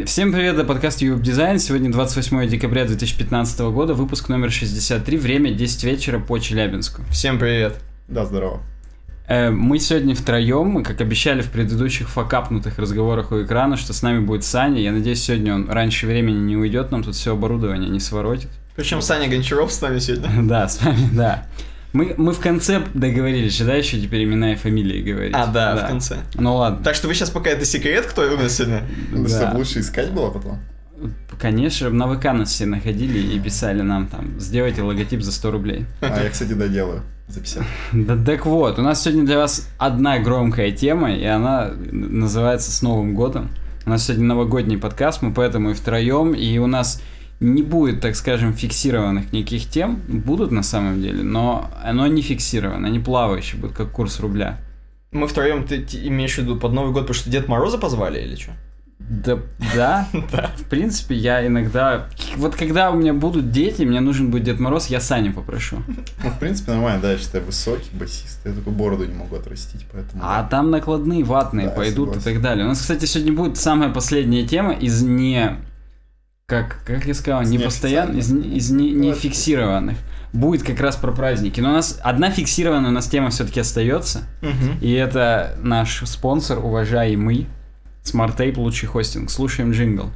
Всем привет, это подкаст Ювеб Дизайн. Сегодня 28 декабря 2015 года, выпуск номер 63, время 10 вечера по Челябинску. Всем привет. Да, здорово. Мы сегодня втроем, как обещали в предыдущих факапнутых разговорах у экрана, что с нами будет Саня. Я надеюсь, сегодня он раньше времени не уйдет, нам тут все оборудование не своротит. Причем Саня Гончаров с нами сегодня. Да, с вами, да. Мы в конце договорились, да, еще теперь имена и фамилии говорить. Да, в конце. Ну ладно. Так что вы сейчас пока это секрет, кто у нас сегодня? Да. Чтобы лучше искать было потом? Конечно, на ВК нас все находили и писали нам там, сделайте логотип за 100 рублей. А я, кстати, доделаю за 50. Да, так вот, у нас сегодня для вас одна громкая тема, и она называется «С Новым годом». У нас сегодня новогодний подкаст, мы поэтому и втроем, и у нас не будет, так скажем, фиксированных никаких тем, будут на самом деле, но оно не фиксировано, они плавающие будут, как курс рубля. Мы втроем, ты имеешь в виду под Новый год, потому что Дед Мороза позвали или что? Да, да. В принципе, я иногда... Вот когда у меня будут дети, мне нужен будет Дед Мороз, я Саню попрошу. Ну, в принципе, нормально, да, я считаю, высокий басист, я только бороду не могу отрастить, поэтому... А там накладные, ватные пойдут и так далее. У нас, кстати, сегодня будет самая последняя тема из не... Как я сказал, не постоянно, из не фиксированных. Будет как раз про праздники. Но у нас одна фиксированная у нас тема все-таки остается. И это наш спонсор, уважаемый SmartTape, лучший хостинг. Слушаем джингл.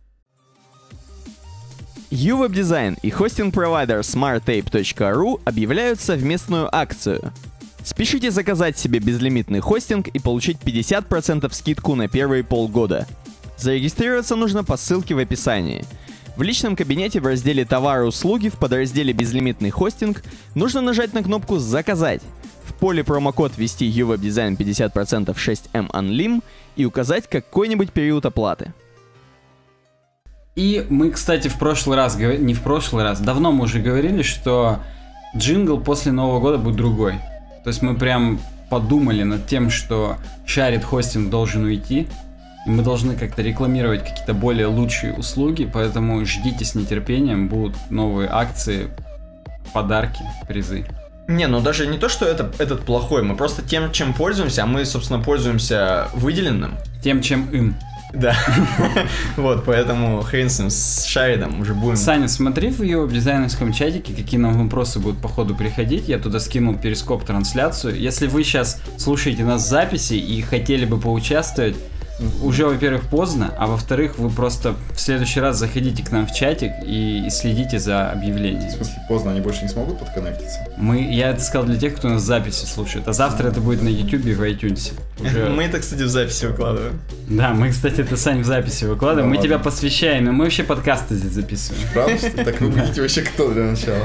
Ювеб Дизайн и хостинг-провайдер smarttape.ru объявляют совместную акцию. Спешите заказать себе безлимитный хостинг и получить 50% скидку на первые полгода. Зарегистрироваться нужно по ссылке в описании. В личном кабинете в разделе «Товары и услуги» в подразделе «Безлимитный хостинг» нужно нажать на кнопку «Заказать». В поле промокод ввести Ювеб Дизайн 50% 6M Unlim и указать какой-нибудь период оплаты. И мы, кстати, давно мы уже говорили, что джингл после Нового года будет другой. То есть мы прям подумали над тем, что шарит хостинг должен уйти. И мы должны как-то рекламировать какие-то более лучшие услуги, поэтому ждите с нетерпением, будут новые акции, подарки, призы. Не, ну даже не то, что этот плохой, мы просто тем, чем пользуемся, а мы, собственно, пользуемся выделенным. Тем, чем им. Да. Вот, поэтому хрен с ним, с шаридом уже будем... Саня, смотри в ее дизайнерском чатике, какие нам вопросы будут по ходу приходить. Я туда скинул перископ трансляцию. Если вы сейчас слушаете нас в записи и хотели бы поучаствовать, уже, во-первых, поздно, а во-вторых, вы просто в следующий раз заходите к нам в чатик и следите за объявлениями. В смысле, поздно, они больше не смогут подконнектиться? Я это сказал для тех, кто нас в записи слушает, а завтра это будет на YouTube и в iTunes. Мы это, кстати, в записи выкладываем. Да, мы, кстати, это, Сань, в записи выкладываем, мы тебя посвящаем, и мы вообще подкасты здесь записываем. Правда? Так вы будете вообще кто для начала?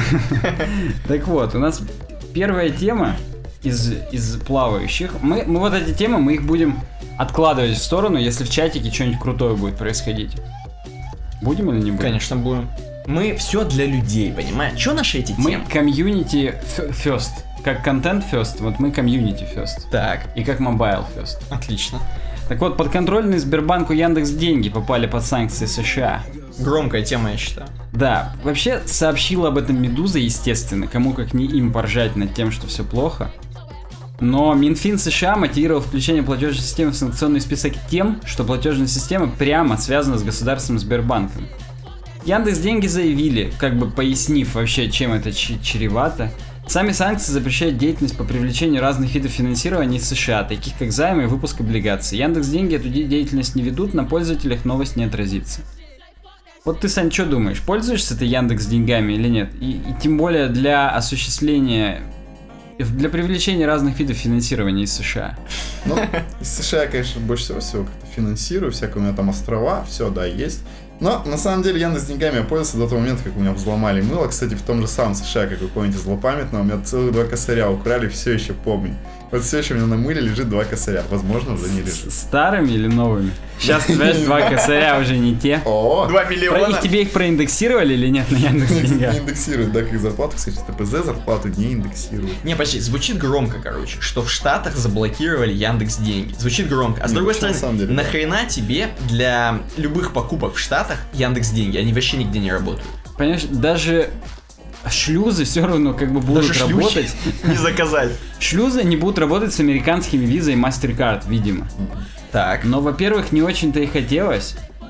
Так вот, у нас первая тема из плавающих. Мы вот эти темы, мы их будем откладывать в сторону, если в чатике что-нибудь крутое будет происходить. Будем или не будем? Конечно, будем. Мы все для людей, понимаешь? Что наши эти темы? Мы community first. Как контент first, вот мы community first. Так. И как mobile first. Отлично. Так вот, подконтрольные Сбербанку Яндекс.Деньги попали под санкции США. Громкая тема, я считаю. Да, вообще сообщила об этом Медуза, естественно, кому как не им поржать над тем, что все плохо. Но Минфин США мотивировал включение платежной системы в санкционный список тем, что платежная система прямо связана с государственным Сбербанком. Яндекс.Деньги заявили, как бы пояснив вообще, чем это чревато, сами санкции запрещают деятельность по привлечению разных видов финансирования из США, таких как займы и выпуск облигаций. Яндекс.Деньги эту деятельность не ведут, на пользователях новость не отразится. Вот ты, Сань, что думаешь, пользуешься ты Яндекс.Деньгами или нет? И тем более для осуществления... Для привлечения разных видов финансирования из США. Ну, из США я, конечно, больше всего как-то финансирую, всякие у меня там острова, все, да, есть. Но, на самом деле, Яндекс.Деньгами я пользовался до того момента, как у меня взломали мыло. Кстати, в том же самом США, как вы помните, злопамятно, у меня целых 2 косаря украли, все еще помню. Вот все еще у меня на мыле лежит 2 косаря, возможно, уже не лежит. Старыми или новыми? Сейчас, знаешь, 2 косаря уже не те. О, 2 миллиона. Тебе их проиндексировали или нет на Яндекс.Деньгах? Не индексируют, да, как зарплату, кстати, ТПЗ зарплату не индексируют. Не, почти, звучит громко, короче, что в Штатах заблокировали Яндекс.Деньги. Звучит громко. А с другой стороны, нахрена тебе для любых покупок в Штатах Яндекс.Деньги? Они вообще нигде не работают. Понимаешь, даже шлюзы все равно как бы будут даже работать. Не заказать. Шлюзы не будут работать с американскими Visa и MasterCard, видимо. Так. Но, во-первых, не очень-то и хотелось.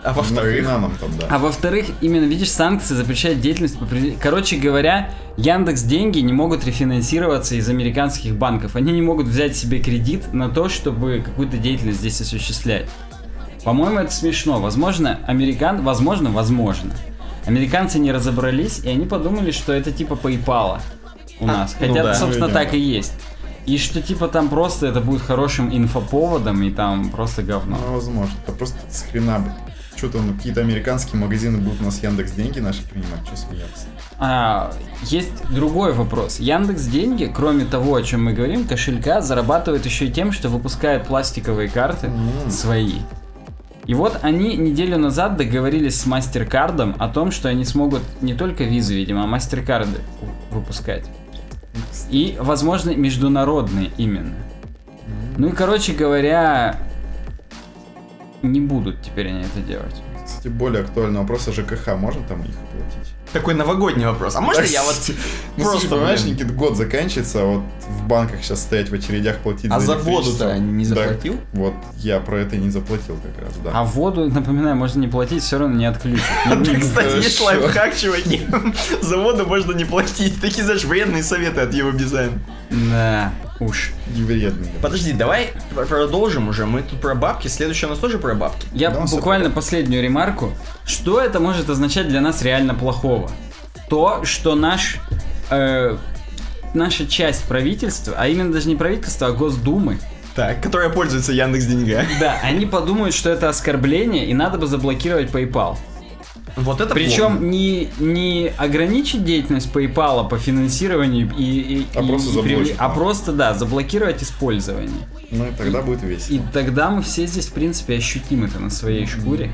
А во-вторых... А во-вторых, именно, видишь, санкции запрещают деятельность по... Короче говоря, Яндекс.Деньги не могут рефинансироваться из американских банков. Они не могут взять себе кредит на то, чтобы какую-то деятельность здесь осуществлять. По-моему, это смешно. Возможно, возможно. Американцы не разобрались, и они подумали, что это типа PayPal у нас. Хотя, собственно, так и есть. И что типа там просто это будет хорошим инфоповодом, и там просто говно. Ну, возможно. Это просто с хрена бы. Что там, какие-то американские магазины будут у нас Яндекс.Деньги наши принимать, что смеяться? Есть другой вопрос. Яндекс.Деньги, кроме того, о чем мы говорим, кошелька, зарабатывает еще и тем, что выпускает пластиковые карты свои. И вот они неделю назад договорились с MasterCard'ом о том, что они смогут не только визы, видимо, а MasterCard'ы выпускать. И, возможно, международные именно. Ну и, короче говоря, не будут теперь они это делать. Кстати, более актуальный вопрос о ЖКХ. Можно там их оплатить? Такой новогодний вопрос. А можно я вот просто, понимаешь, Никит, год заканчивается, а вот в банках сейчас стоять в очередях, платить за электричество. А за воду-то не заплатил? Да, вот я про это и не заплатил как раз, да. А воду, напоминаю, можно не платить, все равно не отключат. Кстати, есть лайфхак, чуваки. За воду можно не платить. Такие, знаешь, вредные советы от его дизайна. Да, уж. Невредные. Подожди, давай продолжим уже. Мы тут про бабки. Следующее у нас тоже про бабки. Я буквально последнюю ремарку. Что это может означать для нас реально плохого? То, что наша часть правительства, а именно даже не правительства, а Госдумы, так, которая пользуется Яндекс.Деньгами. Да, они подумают, что это оскорбление, и надо бы заблокировать PayPal. Вот это причем не ограничить деятельность PayPal по финансированию а просто заблокировать использование. Ну и тогда будет весело. И тогда мы все здесь, в принципе, ощутим это на своей шкуре.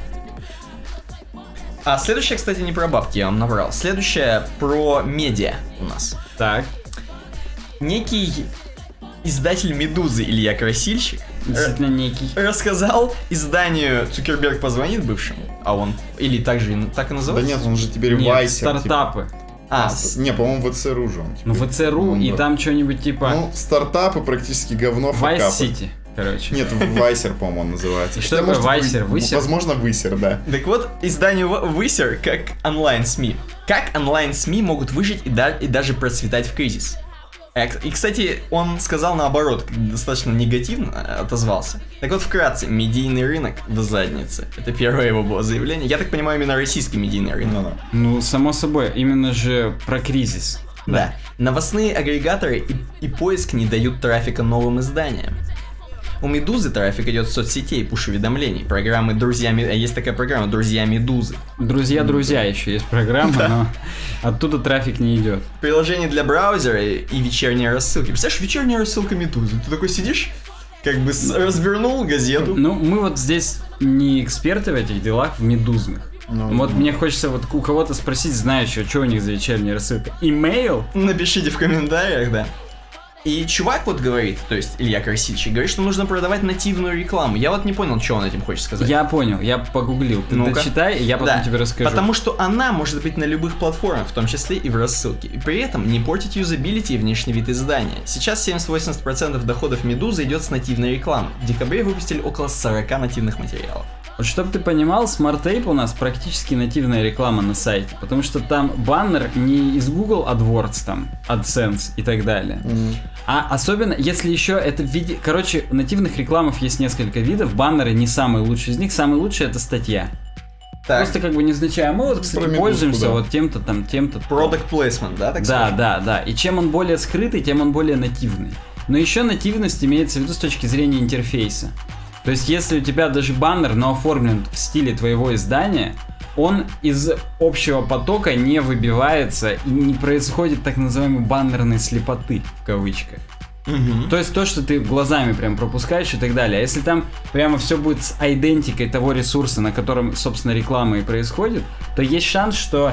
А следующее, кстати, не про бабки, я вам наврал. Следующее про медиа у нас. Так. Некий издатель «Медузы» Илья Красильщик действительно некий рассказал изданию «Цукерберг позвонит» бывшему, а он, или так же так и называется? Да нет, он же теперь Вайсер. Стартапы. Не, по-моему, ВЦРУ же он. Ну, ВЦРУ, и там что-нибудь типа... Ну, стартапы практически говно, Vice City, короче. Нет, Вайсер, по-моему, он называется. И что такое Вайсер? Высер? Возможно, Высер, да. Так вот, изданию Высер как онлайн-СМИ. Как онлайн-СМИ могут выжить и даже процветать в кризис? И, кстати, он сказал наоборот, достаточно негативно отозвался. Так вот, вкратце, медийный рынок до задницы. Это первое его было заявление. Я так понимаю, именно российский медийный рынок. Ну, само собой, именно же про кризис. Да. Новостные агрегаторы и поиск не дают трафика новым изданиям. У Медузы трафик идет с соцсетей, пуш-уведомлений, программы «Друзья», есть такая программа «Друзья Медузы». Друзья еще есть программа, но оттуда трафик не идет. Приложение для браузера и вечерние рассылки. Представляешь, вечерняя рассылка Медузы. Ты такой сидишь, как бы развернул газету. Ну, мы вот здесь не эксперты в этих делах, в медузных. Вот мне хочется вот у кого-то спросить, знающего, что у них за вечерняя рассылка. Имейл? Напишите в комментариях, да. И чувак вот говорит, то есть Илья Красильщик, говорит, что нужно продавать нативную рекламу. Я вот не понял, что он этим хочет сказать. Я понял, я погуглил. Ты дочитай, и я потом тебе расскажу. Потому что она может быть на любых платформах, в том числе и в рассылке. И при этом не портить юзабилити и внешний вид издания. Сейчас 70-80% доходов Медузы идет с нативной рекламы. В декабре выпустили около 40 нативных материалов. Вот чтобы ты понимал, Smart Tape у нас практически нативная реклама на сайте, потому что там баннер не из Google AdWords, там, AdSense и так далее. А особенно, если еще это в виде... Короче, нативных рекламов есть несколько видов, баннеры не самый лучший из них, самый лучший это статья. Так. Просто как бы невзначай. Мы вот, кстати, пользуемся вот тем-то там, тем-то. Product placement, да, так сказать? Да. И чем он более скрытый, тем он более нативный. Но еще нативность имеется в виду с точки зрения интерфейса. То есть, если у тебя даже баннер, но оформлен в стиле твоего издания, он из общего потока не выбивается и не происходит так называемой баннерной слепоты, в кавычках. То есть, то, что ты глазами прям пропускаешь и так далее. А если там прямо все будет с айдентикой того ресурса, на котором, собственно, реклама и происходит, то есть шанс, что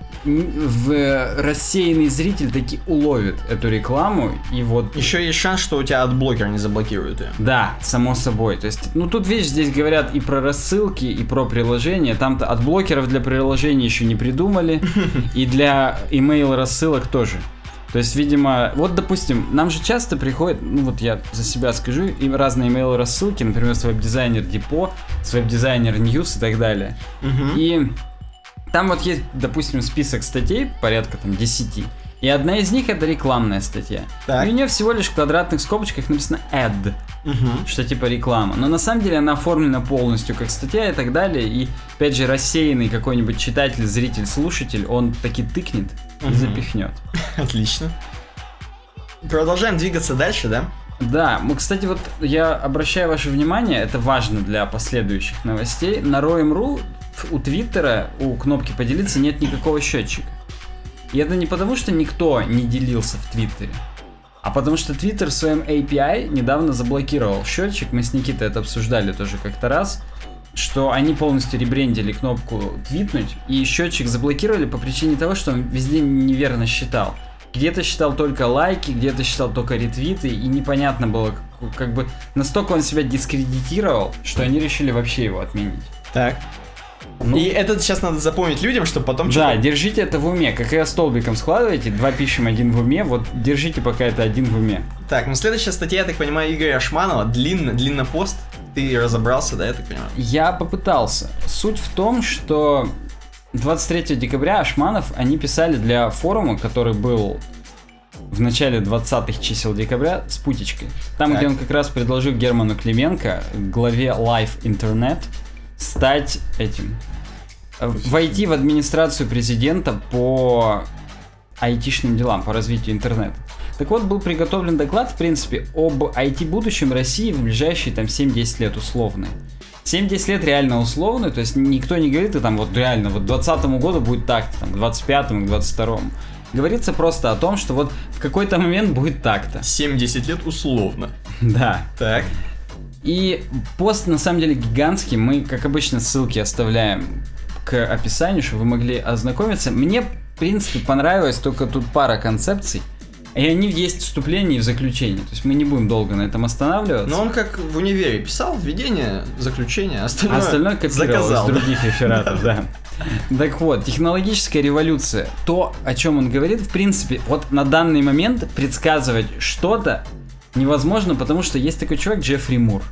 рассеянный зритель таки уловит эту рекламу, и вот... Еще есть шанс, что у тебя адблокер не заблокирует ее. Да, само собой. То есть, ну тут, видишь, здесь говорят и про рассылки, и про приложения. Там-то адблокеров для приложений еще не придумали, и для email рассылок тоже. То есть, видимо, вот, допустим, нам же часто приходят, ну вот я за себя скажу, и разные email-рассылки, например, с веб-дизайнер Депо, с веб-дизайнер News и так далее. И там вот есть, допустим, список статей, порядка там 10, и одна из них это рекламная статья. Так. И у нее всего лишь в квадратных скобочках написано ad, что типа реклама. Но на самом деле она оформлена полностью как статья и так далее. И опять же рассеянный какой-нибудь читатель, зритель, слушатель, он таки тыкнет и запихнет. Отлично. Продолжаем двигаться дальше, да? Да, мы, кстати, вот я обращаю ваше внимание, это важно для последующих новостей. На Roam.ru у Твиттера, у кнопки поделиться нет никакого счетчика. И это не потому, что никто не делился в Твиттере, а потому что Твиттер в своем API недавно заблокировал счетчик. Мы с Никитой это обсуждали тоже как-то раз, что они полностью ребрендили кнопку твитнуть, и счетчик заблокировали по причине того, что он везде неверно считал. Где-то считал только лайки, где-то считал только ретвиты, и непонятно было, как бы настолько он себя дискредитировал, что они решили вообще его отменить. Так. Ну, И это сейчас надо запомнить людям, чтобы потом... да, держите это в уме. Как я столбиком складываете, 2 пишем, 1 в уме, вот держите пока это 1 в уме. Так, ну следующая статья, я так понимаю, Игоря Ашманова, длинный пост. Ты разобрался, да, я так понимаю? Я попытался. Суть в том, что 23 декабря Ашманов, они писали для форума, который был в начале 20-х чисел декабря с путечкой. Там, Так. где он как раз предложил Герману Клименко, главе Live Internet, стать этим, войти в администрацию президента по айтишным делам, по развитию интернета. Так вот, был приготовлен доклад, в принципе, об IT-будущем России в ближайшие там 7-10 лет условно. 7-10 лет реально условно, то есть никто не говорит, и там вот реально, вот к 2020 году будет так-то, там, к 25-му, к 22-му. Говорится просто о том, что вот в какой-то момент будет так-то. 7-10 лет условно. Да. Так. И пост на самом деле гигантский, мы, как обычно, ссылки оставляем к описанию, чтобы вы могли ознакомиться. Мне, в принципе, понравилось только тут пара концепций, и они есть в вступлении и в заключении, то есть мы не будем долго на этом останавливаться. Но он как в универе писал введение, заключение, Остальное копировал заказал, из других рефератов, да. Так вот, технологическая революция, то, о чем он говорит, в принципе, вот на данный момент предсказывать что-то невозможно, потому что есть такой чувак Джеффри Мур.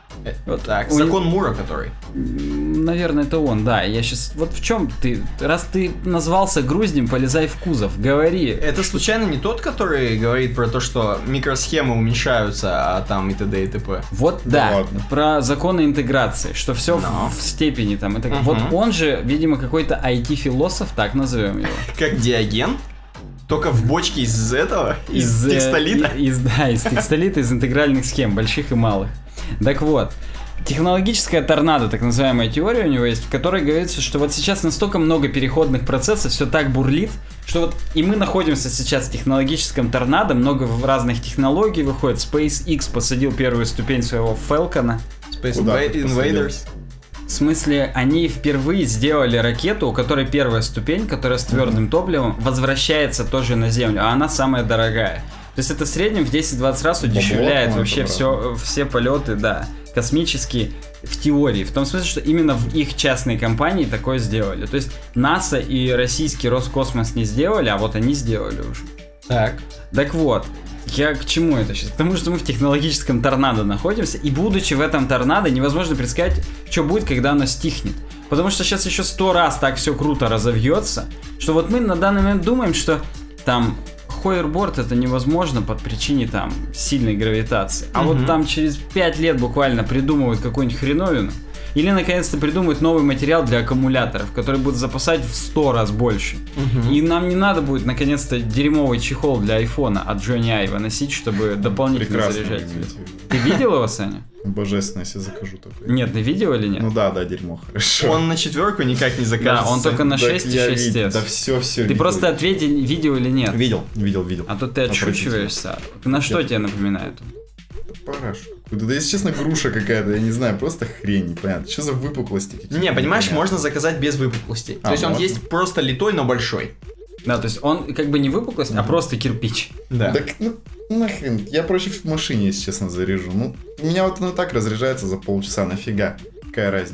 Вот Так, у закон Мура, который. Наверное, это он, да. Я сейчас... Вот в чем ты... Раз ты назвался груздем, полезай в кузов, говори. Это случайно не тот, который говорит про то, что микросхемы уменьшаются, а там и т.д. и т.п. Вот, Да да, ладно. про законы интеграции, что все Но. в степени там. И так. Вот он же, видимо, какой-то IT-философ, так назовем его. Как Диоген, только в бочке из этого, из текстолита. Да, из текстолита, из интегральных схем, больших и малых. Так вот, технологическая торнадо, так называемая теория у него есть, в которой говорится, что вот сейчас настолько много переходных процессов, все так бурлит, что вот и мы находимся сейчас в технологическом торнадо, много разных технологий выходит. SpaceX посадил первую ступень своего Falcon. Space Куда ты Invaders. В смысле, они впервые сделали ракету, у которой первая ступень, которая с твердым топливом, возвращается тоже на Землю, а она самая дорогая. То есть это в среднем в 10-20 раз удешевляет Бабло, вообще все полеты, да, космические в теории. В том смысле, что именно в их частной компании такое сделали. То есть НАСА и российский Роскосмос не сделали, а вот они сделали уже. Так. Так вот, я к чему это сейчас? К тому, что мы в технологическом торнадо находимся, и будучи в этом торнадо, невозможно предсказать, что будет, когда оно стихнет. Потому что сейчас еще 100 раз так все круто разовьется, что вот мы на данный момент думаем, что там ховерборд это невозможно под причиной там сильной гравитации. А вот там через 5 лет буквально придумывают какую-нибудь хреновину. Или наконец-то придумают новый материал для аккумуляторов, который будет запасать в 100 раз больше. И нам не надо будет наконец-то дерьмовый чехол для айфона от Джонни Айва носить, чтобы дополнительно Прекрасно. заряжать. имеете в виду. Ты видел его, Саня? Божественно, если закажу такой. Нет, ты видел или нет? Ну да, дерьмо, хорошо. Он на 4 никак не закажется. Да, он только на Так 6 и я 6 видел, S. Да все. Ты просто ответь, видел или нет. Видел. А то ты отшучиваешься. На что тебе напоминает? Параш. Да, если честно, груша какая-то, я не знаю, просто хрень, непонятно. Что за выпуклости какие-то? Не, понимаешь, Непонятно. можно заказать без выпуклостей. То есть он можно? есть просто литой, но большой. Да, то есть он как бы не выпуклость, а просто кирпич. Да. Так, ну нахрен, я проще в машине, если честно, заряжу. Ну, у меня вот оно так разряжается за полчаса, нафига? Какая разница?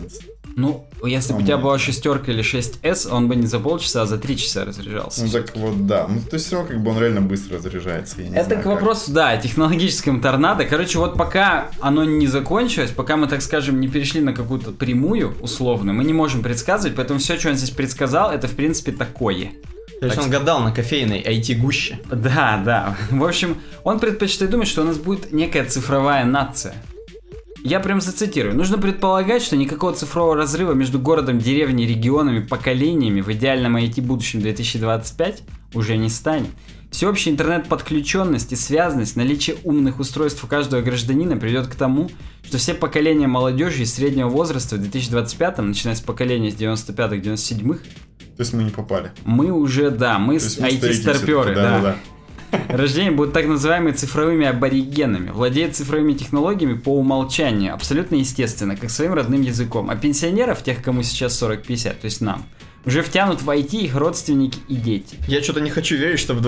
Ну, если бы у тебя была 6 или 6S, он бы не за полчаса, а за 3 часа разряжался. Ну так вот, да. Ну, то есть все равно как бы он реально быстро разряжается. Я не Это знаю, к вопросу, да, о технологическом торнадо. Короче, вот пока оно не закончилось, пока мы, так скажем, не перешли на какую-то прямую, условную, мы не можем предсказывать, поэтому все, что он здесь предсказал, это, в принципе, такое. То есть он гадал на кофейной IT-гуще. Да, да. В общем, он предпочитает думать, что у нас будет некая цифровая нация. Я прям зацитирую. Нужно предполагать, что никакого цифрового разрыва между городом, деревней, регионами, поколениями в идеальном IT-будущем 2025 уже не станет. Всеобщая интернет-подключенность и связанность, наличие умных устройств у каждого гражданина приведет к тому, что все поколения молодежи и среднего возраста в 2025, начиная с поколения с 95-х, 97-х, То есть мы не попали. мы уже, да, мы То есть с мы старики IT-старперы, всё-таки, да. Рождение будут так называемыми цифровыми аборигенами, владеют цифровыми технологиями по умолчанию, абсолютно естественно, как своим родным языком. А пенсионеров, тех, кому сейчас 40-50, то есть нам, уже втянут в IT их родственники и дети. Я что-то не хочу верить, что в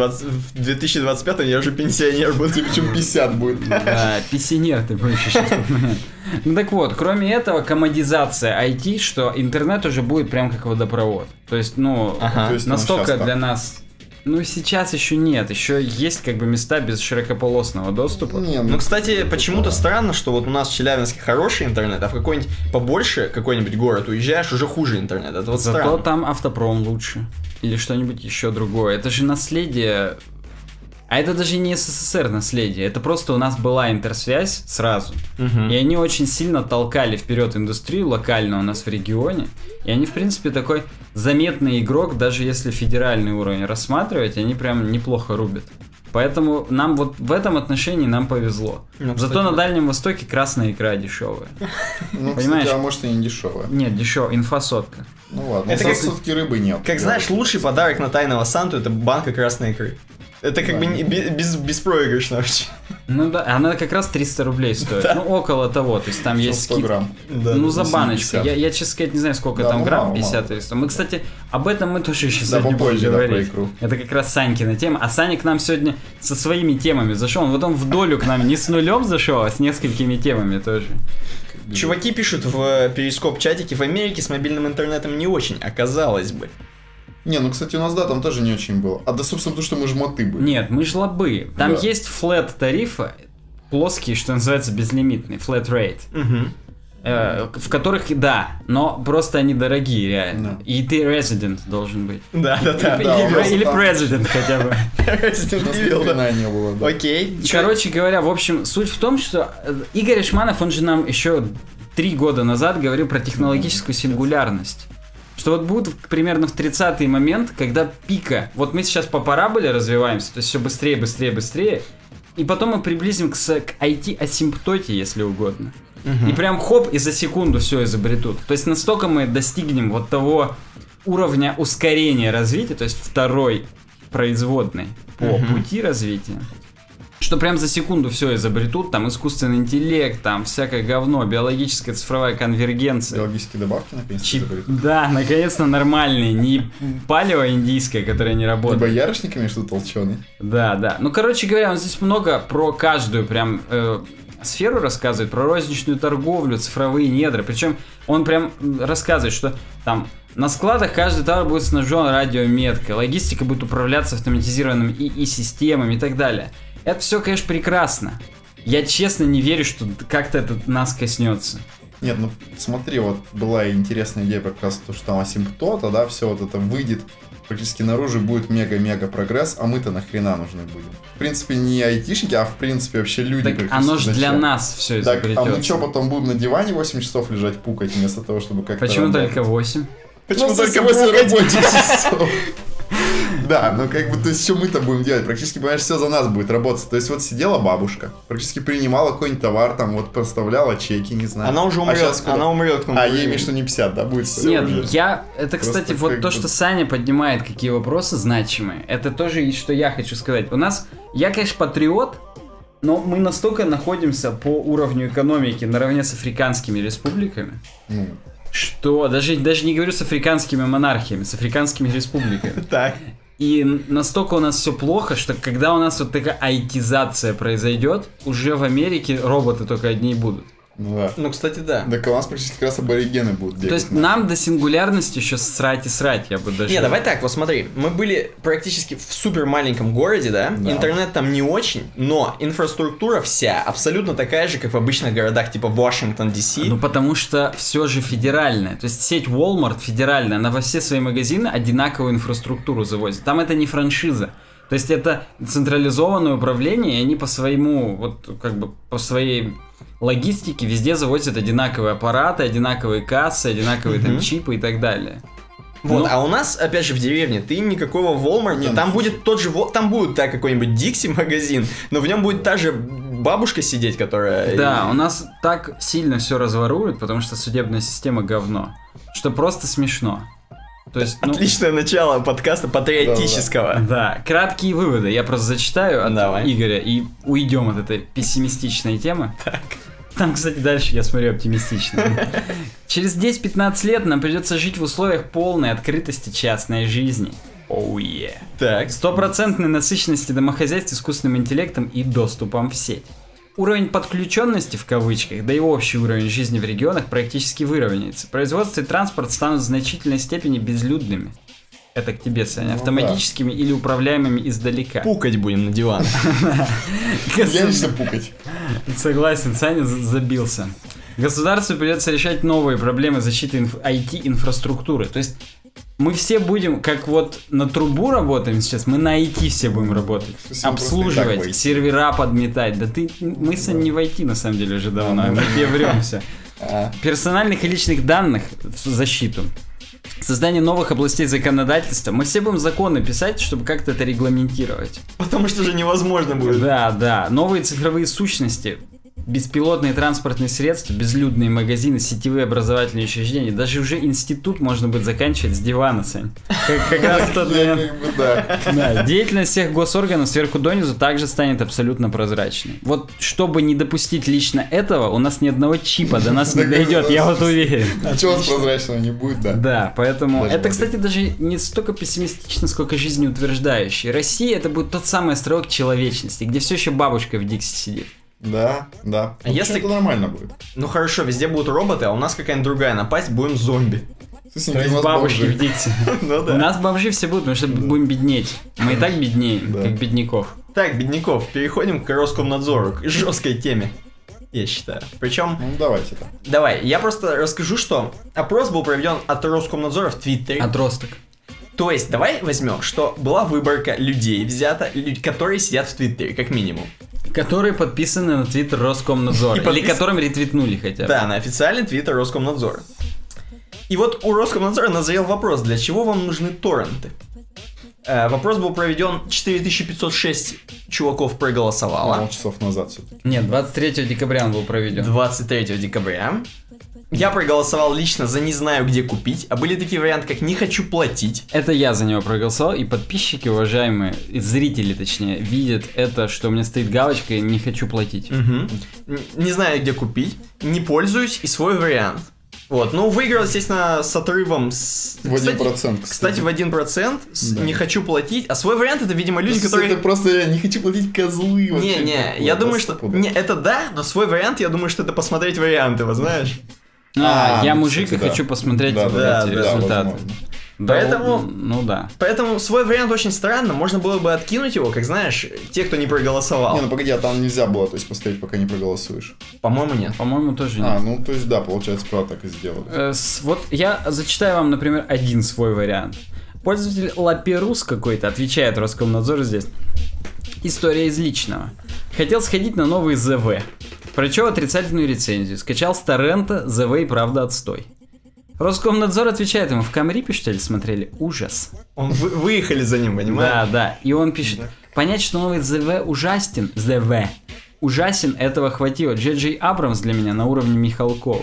2025 я уже пенсионер буду. Причем 50 будет. Да, пенсионер ты будешь еще в тот момент. Ну так вот, кроме этого, комодизация IT, что интернет уже будет прям как водопровод. То есть, ну, То есть, ну, настолько щас так. для нас... Ну, сейчас еще нет, еще есть как бы места без широкополосного доступа. Не, Ну, кстати, почему-то странно, что вот у нас в Челябинске хороший интернет, а в какой-нибудь побольше какой-нибудь город уезжаешь, уже хуже интернет. Это вот Зато странно. там автопром лучше. Или что-нибудь еще другое. Это же наследие... А это даже не СССР наследие, это просто у нас была интерсвязь сразу. И они очень сильно толкали вперед индустрию локально у нас в регионе. И они, в принципе, такой заметный игрок, даже если федеральный уровень рассматривать, они прям неплохо рубят. Поэтому нам вот в этом отношении нам повезло. Ну, Зато кстати, на да. Дальнем Востоке красная икра дешевая. Ну, Понимаешь? кстати, а может и не дешевая. Нет, дешевая, инфосотка. Ну ладно, Это это как- все-таки рыбы нет. Как знаешь, лучший подарок на Тайного Санту — это банка красной икры. Это как бы не- беспроигрышно вообще. Ну да, она как раз 300 рублей стоит. Да. Ну, около того. То есть там есть 100 скидка. грамм. Да. Ну, за 80. баночку. Я, честно сказать, не знаю, сколько Да, там ну, грамм, мало, 50 мало. или 100. Мы, кстати, об этом мы тоже еще Да, сегодня будем попозже, да, про говорить. икру. Это как раз Санькина тема. А Саня к нам сегодня со своими темами зашел. Вот он в долю к нам не с нулем зашел, а с несколькими темами тоже. Чуваки пишут в перископ-чатике: в Америке с мобильным интернетом не очень, оказалось бы. Не, ну, кстати, у нас, да, там тоже не очень было. А да, собственно, потому что мы жмоты были. Нет, мы жлобы. Там Да. есть флэт тарифы, плоские, что называется, безлимитный, flat rate. В которых, да, но просто они дорогие, реально. Да. И ты резидент должен быть. Да. Да, Или просто там- президент хотя бы. У нас ни хрена не было, да. Окей. Короче говоря, в общем, суть в том, что Игорь Ишманов, он же нам еще 3 года назад говорил про технологическую сингулярность. Что вот будет примерно в 30-й момент, когда пика, вот мы сейчас по параболе развиваемся, то есть все быстрее, быстрее, быстрее, и потом мы приблизим к IT-асимптоте, если угодно. И прям хоп, и за секунду все изобретут. То есть настолько мы достигнем вот того уровня ускорения развития, то есть второй производной по пути развития, что прям за секунду все изобретут, там искусственный интеллект, там всякое говно, биологическая цифровая конвергенция. Биологические добавки, наконец-то, Чип- изобретут. Да, наконец-то нормальные, не палео-индийская, которая не Либо работает. ярочниками, что толченый. Да, да. Ну, короче говоря, он здесь много про каждую прям сферу рассказывает, про розничную торговлю, цифровые недра. Причем он прям рассказывает, что там на складах каждый товар будет снабжен радиометкой, логистика будет управляться автоматизированными ИИ-системами и так далее. Это все, конечно, прекрасно. Я честно не верю, что как-то это нас коснется. Нет, ну смотри, вот была интересная идея как раз то, что там асимптота, да, все вот это выйдет практически наружу, будет мега-мега прогресс, а мы-то нахрена нужны будем? В принципе, не айтишники, а в принципе вообще люди. Так практически оно же для зачем? нас все Так, изобретется. а мы что, потом будем на диване 8 часов лежать, пукать, вместо того, чтобы как-то Почему работать? только 8? Почему Ну, только совсем 8 пукать. рабочих часов? Да, ну как бы, то есть, что мы-то будем делать? Практически, понимаешь, все за нас будет работать. То есть, вот сидела бабушка, практически принимала какой-нибудь товар, там, вот, поставляла чеки, не знаю. Она уже А умрет, щас куда? она умрет. к тому А ей, времени. между не 50, да, будет? Нет, уже. это, кстати, Просто вот как то, бы- что Саня поднимает, какие вопросы значимые, это тоже и что я хочу сказать. У нас, я, конечно, патриот, но мы настолько находимся по уровню экономики наравне с африканскими республиками, Ну, что даже не говорю с африканскими монархиями, с африканскими республиками. Так. И настолько у нас все плохо, что когда у нас вот такая айтизация произойдет, уже в Америке роботы только одни и будут. Ну да. Ну, кстати, да. Так у нас практически как раз аборигены будут делать. То есть нам до сингулярности еще срать и срать, я бы даже... Не, давай так, вот смотри, мы были практически в супер маленьком городе, да? Да. Интернет там не очень, но инфраструктура вся абсолютно такая же, как в обычных городах типа Вашингтон, Ди-Си. Ну, потому что все же федеральное. То есть сеть Walmart федеральная, она во все свои магазины одинаковую инфраструктуру завозит. Там это не франшиза. То есть это централизованное управление, и они по своему, вот как бы по своей логистике везде завозят одинаковые аппараты, одинаковые кассы, одинаковые там чипы и так далее. Вот, Ну, а у нас, опять же, в деревне, ты никакого Walmart, Не, там ну, будет тот же, там будет, да, какой-нибудь Дикси магазин, но в нем будет та же бабушка сидеть, которая... Да, у нас так сильно все разворуют, потому что судебная система говно, что просто смешно. То есть, ну, Отличное начало подкаста патриотического. да, краткие выводы. Я просто зачитаю от Давай. Игоря и уйдем от этой пессимистичной темы. Там, кстати, дальше, я смотрю, оптимистично. Через 10-15 лет нам придется жить в условиях полной открытости частной жизни. Оу е. Так. Стопроцентной насыщенности домохозяйств искусственным интеллектом и доступом в сеть. Уровень подключенности, в кавычках, да и общий уровень жизни в регионах практически выровняется. Производство и транспорт станут в значительной степени безлюдными. Это к тебе, Саня. Ну Автоматическими или управляемыми издалека. Пукать будем на диван. Я лично пукать. Согласен, Саня забился. Государству придется решать новые проблемы защиты IT-инфраструктуры. То есть мы все будем, как вот на трубу работаем сейчас, мы на IT все будем работать. Все просто и так в Обслуживать, IT. сервера подметать. Да ты, мы, Саня, не в IT на самом деле уже давно, мы тебе времся. Персональных и личных данных в защиту. Создание новых областей законодательства. Мы все будем законы писать, чтобы как-то это регламентировать. Потому что же невозможно будет. Да, да. Новые цифровые сущности, беспилотные транспортные средства, безлюдные магазины, сетевые образовательные учреждения. Даже уже институт можно будет заканчивать с дивана, Сань. Как раз в тот Я момент. как бы, да. Да, деятельность всех госорганов сверху донизу также станет абсолютно прозрачной. Вот чтобы не допустить лично этого, у нас ни одного чипа до нас не дойдет, я вот уверен. Ничего у нас прозрачного не будет, да. Да, поэтому Даже это, модель. кстати, даже не столько пессимистично, сколько жизнеутверждающее. Россия это будет тот самый островок человечности, где все еще бабушка в Дикси сидит. Да, да. А если- это нормально будет. Ну хорошо, везде будут роботы, а у нас какая-нибудь другая напасть, будем зомби. Слушай, То у есть нас бабушки бомжи. в Дикси. Ну У да. нас бомжи все будут, потому что будем беднеть. Мы и так беднеем, Да. как бедняков. Так, бедняков, переходим к Роскомнадзору, к жесткой теме. Я считаю. Причем, Ну, давайте так. давай, я просто расскажу, что опрос был проведен от Роскомнадзора в Твиттере. Отросток. То есть, давай возьмем, что была выборка людей взята, которые сидят в Твиттере, как минимум. Которые подписаны на твиттер Роскомнадзора. И Или подпис- которым ретвитнули хотя бы. Да, на официальный твиттер Роскомнадзора. И вот у Роскомнадзора назрел вопрос, для чего вам нужны торренты? Вопрос был проведен, 4506 чуваков проголосовало. Мало часов назад все. Нет, 23 декабря он был проведен. 23 декабря. Я проголосовал лично за «не знаю, где купить», а были такие варианты, как «не хочу платить». Это я за него проголосовал, и подписчики, уважаемые, и зрители, точнее, видят это, что у меня стоит галочка и не хочу платить. Не знаю, где купить, не пользуюсь и свой вариант. Вот, ну выиграл, естественно, с отрывом с... В 1%, Кстати, в 1%, Да. не хочу платить, а свой вариант это, видимо, люди, которые... Это просто я не хочу платить козлы. вообще Не, такое, я да, думаю, что... стопудово. Не, это да, но свой вариант, я думаю, что это посмотреть варианты, вот знаешь. Я ну, мужик кстати, и да. хочу посмотреть Да, вот да, эти да, результаты. возможно. Да, Поэтому- ну да. Поэтому свой вариант очень странно, можно было бы откинуть его, как знаешь, те, кто не проголосовал. Не, ну погоди, а там нельзя было, то есть поставить, пока не проголосуешь. По-моему, нет. По-моему, тоже А, нет. ну то есть да, получается, правда так и сделали. Вот я зачитаю вам, например, один свой вариант. Пользователь Лаперус какой-то отвечает Роскомнадзору здесь. История из личного. Хотел сходить на новый ЗВ. Прочел отрицательную рецензию. Скачал с торрента, ЗВ и правда отстой. Роскомнадзор отвечает ему, в Камрипе, что ли, смотрели? Ужас. Выехали за ним, понимаешь? Да, да. И он пишет, понять, что новый ЗВ ужасен, ЗВ, ужасен, этого хватило. Джей Джей Абрамс для меня на уровне Михалкова.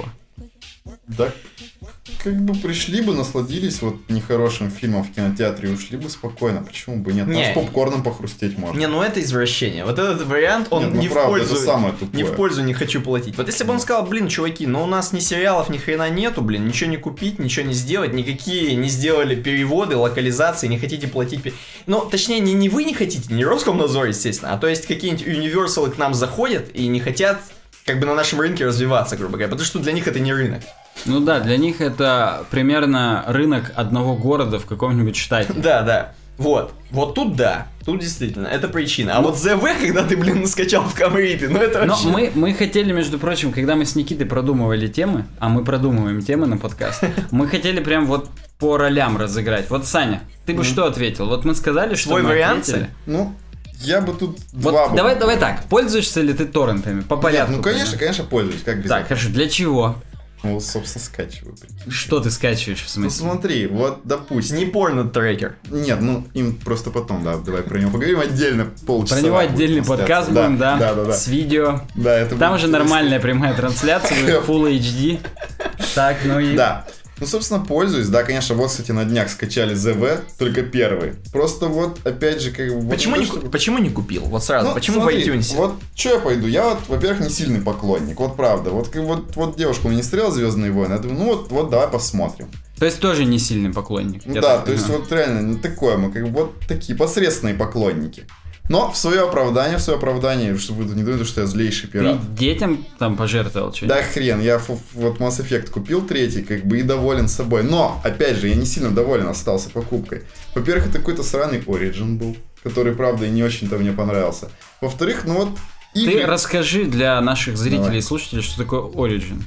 Да, как бы пришли бы, насладились вот нехорошим фильмом в кинотеатре и ушли бы спокойно. Почему бы нет? Там Не. с попкорном похрустеть можно. Не, ну это извращение. Вот этот вариант, он Нет, ну не, в правда, пользу, это самое тупое. не в пользу не хочу платить. Вот если бы он сказал, блин, чуваки, но у нас ни сериалов, ни хрена нету, блин, ничего не купить, ничего не сделать, никакие не сделали переводы, локализации, не хотите платить. Ну, точнее, не вы не хотите, не Роскомнадзор, естественно, а то есть какие-нибудь Universal к нам заходят и не хотят как бы на нашем рынке развиваться, грубо говоря, потому что для них это не рынок. Ну да, для них это примерно рынок одного города в каком-нибудь штате. Да. Вот тут да, тут действительно, это причина. А вот ЗВ, когда ты, скачал в Камрипе, это Но вообще... мы хотели, между прочим, когда мы с Никитой продумывали темы, а мы продумываем темы на подкаст, мы хотели прям вот по ролям разыграть. Вот, Саня, ты бы что ответил? Вот мы сказали, что Свой мы вариант? ответили. Ну, я бы тут Вот давай так, пользуешься ли ты торрентами? По порядку. Нет, ну, конечно, пользуюсь, как без Так, этого. хорошо, для чего? Ну, собственно, скачиваю. Прикинь. Что ты скачиваешь, в Ну, смысле? смотри, вот, допустим. Не порно-трекер. Нет, им просто потом, да, давай про него поговорим отдельно полчаса. Про него отдельный подкаст будем, да? Да. С видео. Да, это Там будет уже нормальная прямая трансляция, будет Full HD. Так, ну и... Да. Ну, собственно, пользуюсь. Да, конечно, вот, кстати, на днях скачали ЗВ, только первый. Просто вот, опять же, как бы... Почему не купил? Вот сразу, Ну, почему смотри, в iTunes? Вот, что я пойду? Я вот, во-первых, не сильный поклонник, вот правда. Вот девушка у меня не стреляла «Звездные войны», я думаю, ну вот давай посмотрим. То есть тоже не сильный поклонник. Ну я да, так то есть понимаю. вот реально, не такое, мы как бы вот такие посредственные поклонники. Но в свое оправдание, чтобы вы не думали, что я злейший Ты пират. детям там пожертвовал что-нибудь? Да хрен, я вот Mass Effect купил третий, как бы, и доволен собой. Но, опять же, я не сильно доволен остался покупкой. Во-первых, это какой-то сраный Origin был, который, правда, и не очень-то мне понравился. Во-вторых, ну вот... Ты расскажи для наших зрителей Давай. и слушателей, что такое Origin.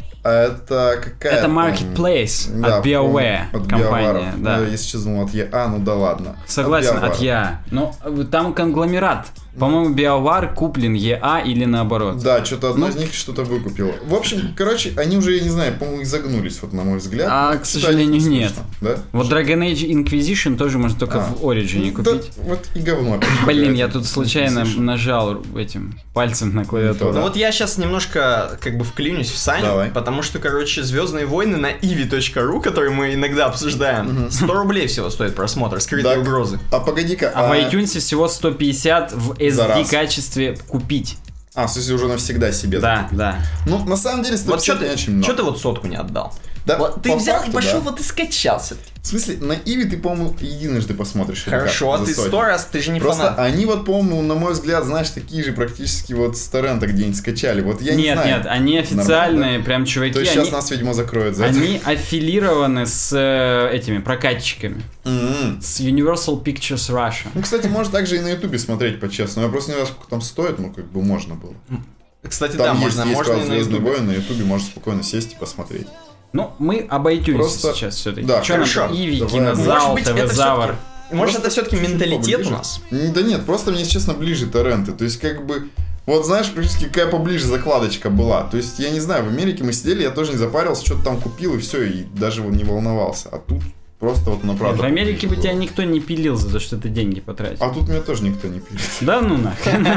Это какая-то... Это Marketplace да, от BioWare от компания. BioWare. Да. Ну, если честно, думал от EA, ну да ладно. Согласен, BioWare. от EA. Но там конгломерат. По-моему, BioWare куплен EA или наоборот. Да, что-то одно Ну. из них что-то выкупило. В общем, короче, они уже, я не знаю, по-моему, загнулись, вот на мой взгляд. А, к Читать сожалению, не нет. слышно, Да? Вот Dragon Age Inquisition тоже можно только в Origin Ну, да, купить. вот и говно. опять же, Блин, какая-то. я тут случайно Слышишь? нажал этим пальцем на клавиатуру. Ну вот я сейчас немножко как бы вклинюсь в Саню, Давай. потому что, короче, «Звездные войны» на eevee.ru, который мы иногда обсуждаем, 100 рублей всего стоит просмотр, скрытые Так, угрозы. А погоди-ка. А в iTunes всего 150 в За SD раз. качестве купить. в смысле, уже навсегда себе Да, закупить. да. Ну, на самом деле, Вот 150 не очень много. что ты вот сотку не отдал? Да, Вот ты по взял факту, и пошел да. вот и скачался. В смысле, на Иви ты, по-моему, единожды посмотришь. или Хорошо, как, а за ты сотню. 100 раз, ты же не Просто фанат. они вот, по-моему, на мой взгляд, знаешь, такие же практически вот с торрента где-нибудь скачали. Вот я не Нет, знаю. нет, они официальные, Нормально, прям чуваки. То есть они, сейчас нас, видимо, закроют за это. они аффилированы с этими прокатчиками. М-м. С Universal Pictures Russia. Ну, кстати, можно также и на Ютубе смотреть, по-честному. Я просто не знаю, сколько там стоит, ну, как бы можно было. Кстати, да, Там можно есть и на «Звездные Ютубе. войны», на Ютубе можно спокойно сесть и посмотреть. Ну, мы об iTunes Просто- сейчас все-таки. да, Что нам хорошо. там? Иви, Давай. Кинозал, Может быть, это ТВ-Завр. Может, Просто это все-таки чуть-чуть менталитет у поближе. нас? Да нет, просто мне, если честно, ближе торренты. То есть, как бы, вот знаешь, практически какая поближе закладочка была. То есть, я не знаю, в Америке мы сидели, я тоже не запарился, что-то там купил и все, и даже вот не волновался. А тут просто вот направо. В Америке бы тебя никто не пилил за то, что ты деньги потратил. А тут меня тоже никто не пилит. Да ну нахрен.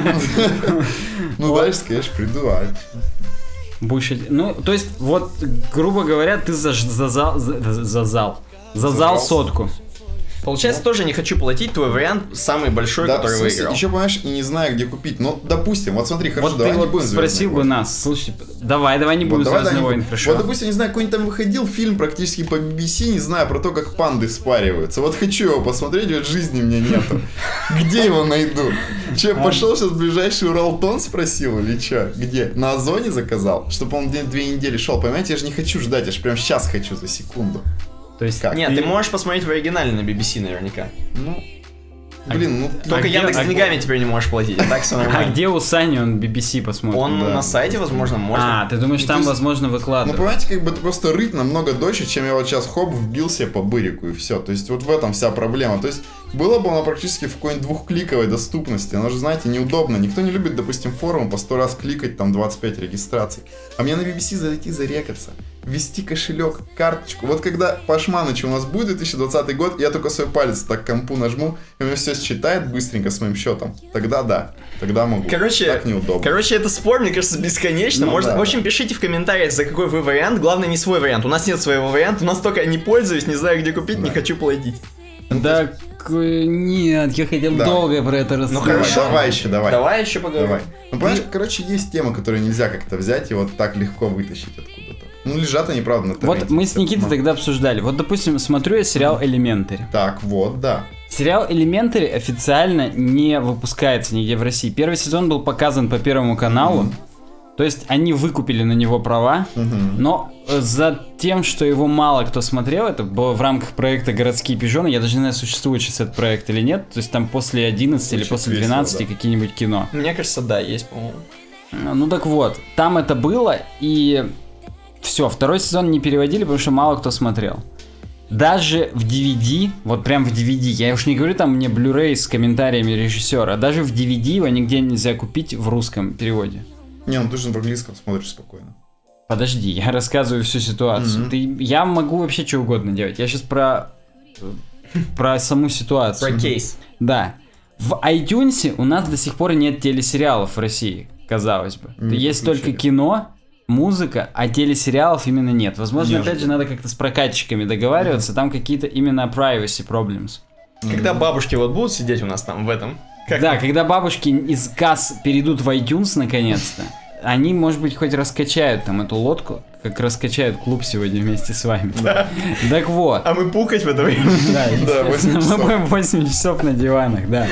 Ну, дальше, конечно, приду, а... Будешь... Ну, то есть, вот, грубо говоря, ты зазал сотку. Получается, тоже не хочу платить, твой вариант самый большой, Да, в который смысле, выиграл. еще, понимаешь, и не знаю, где купить. Ну, допустим, вот смотри, хорошо, Вот давай ты не вот будем спросил бы «Звездные нас, слушай, давай не будем давай, «Звездные да, войны», не- хорошо. Вот, допустим, не знаю, какой-нибудь там выходил фильм практически по BBC, не знаю, про то, как панды спариваются. Вот хочу его посмотреть, вот жизни мне нету. Где его найду? Че, пошел сейчас в ближайший Уралтон спросил или че? Где? На Озоне заказал? Чтобы он 2 недели шел, понимаете? Я же не хочу ждать, я же прям сейчас хочу, за секунду. То есть, Как? Нет, ты можешь посмотреть в оригинале на BBC наверняка. Ну, блин, ну... Только где- Яндекс деньгами теперь не можешь платить, а так все А нормально. где у Сани он BBC посмотрит? Он Да. на сайте, возможно, можно. А, ты думаешь, Ну, там, то есть- возможно, Ну, выкладывают? понимаете, как бы это просто рыть намного дольше, чем я вот сейчас хоп вбил себе по бырику и все. То есть вот в этом вся проблема. То есть было бы оно практически в какой-нибудь двухкликовой доступности. Оно же, знаете, неудобно. Никто не любит, допустим, форум по 100 раз кликать, там 25 регистраций. А мне на BBC зайти зарекаться, ввести кошелек, карточку. Вот когда по Шманычу у нас будет 2020 год, я только свой палец так к компу нажму, и он все считает быстренько с моим счетом. Тогда да, тогда могу. Короче, так неудобно. это спор, мне кажется, бесконечно. Ну, Можно, да. в общем, пишите в комментариях, за какой вы вариант. Главное, не свой вариант. У нас нет своего варианта, у нас только не пользуюсь, не знаю, где купить, не хочу платить. Да, нет, я хотел Да. долго про это рассказать. Давай, хорошо. давай еще, давай. Давай еще поговорим. Давай. Ну, понимаешь, короче, есть темы, которые нельзя как-то взять и вот так легко вытащить откуда-то. Ну, лежат они, правда, на торренте. Вот мы с Никитой тогда обсуждали. Вот, допустим, смотрю я сериал «Элементари». Так, вот, да. Сериал «Элементари» официально не выпускается нигде в России. Первый сезон был показан по Первому каналу. То То есть они выкупили на него права, но за тем, что его мало кто смотрел, это было в рамках проекта «Городские пижоны», я даже не знаю, существует сейчас этот проект или нет, то есть там после 11 или после 12 весело, да. какие-нибудь кино. Мне кажется, да, есть, по-моему. Ну так вот, там это было, и все, второй сезон не переводили, потому что мало кто смотрел. Даже в DVD, вот прям в DVD, я уж не говорю там мне Blu-ray с комментариями режиссера, даже в DVD его нигде нельзя купить в русском переводе. Не, ну ты же в английском смотришь спокойно. Подожди, я рассказываю всю ситуацию. Я могу вообще что угодно делать. Я сейчас про саму ситуацию. Про кейс. Да. В iTunes у нас до сих пор нет телесериалов в России, казалось бы. Есть только кино, музыка, а телесериалов именно нет. Возможно, опять же, надо как-то с прокатчиками договариваться, там какие-то именно privacy problems. Когда бабушки вот будут сидеть у нас там в этом... Да, когда бабушки из касс перейдут в iTunes наконец-то, они, может быть, хоть раскачают там эту лодку, как раскачают клуб сегодня вместе с вами. Да. Так вот. А мы пукать в это время. Да, 8 часов. Мы будем 8 часов на диванах, да.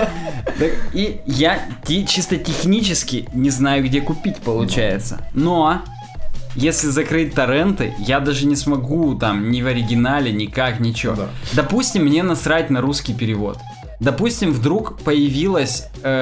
И я чисто технически не знаю, где купить, получается. Но если закрыть торренты, я даже не смогу там ни в оригинале, никак, ничего. Да. Допустим, мне насрать на русский перевод. Допустим, вдруг появилась...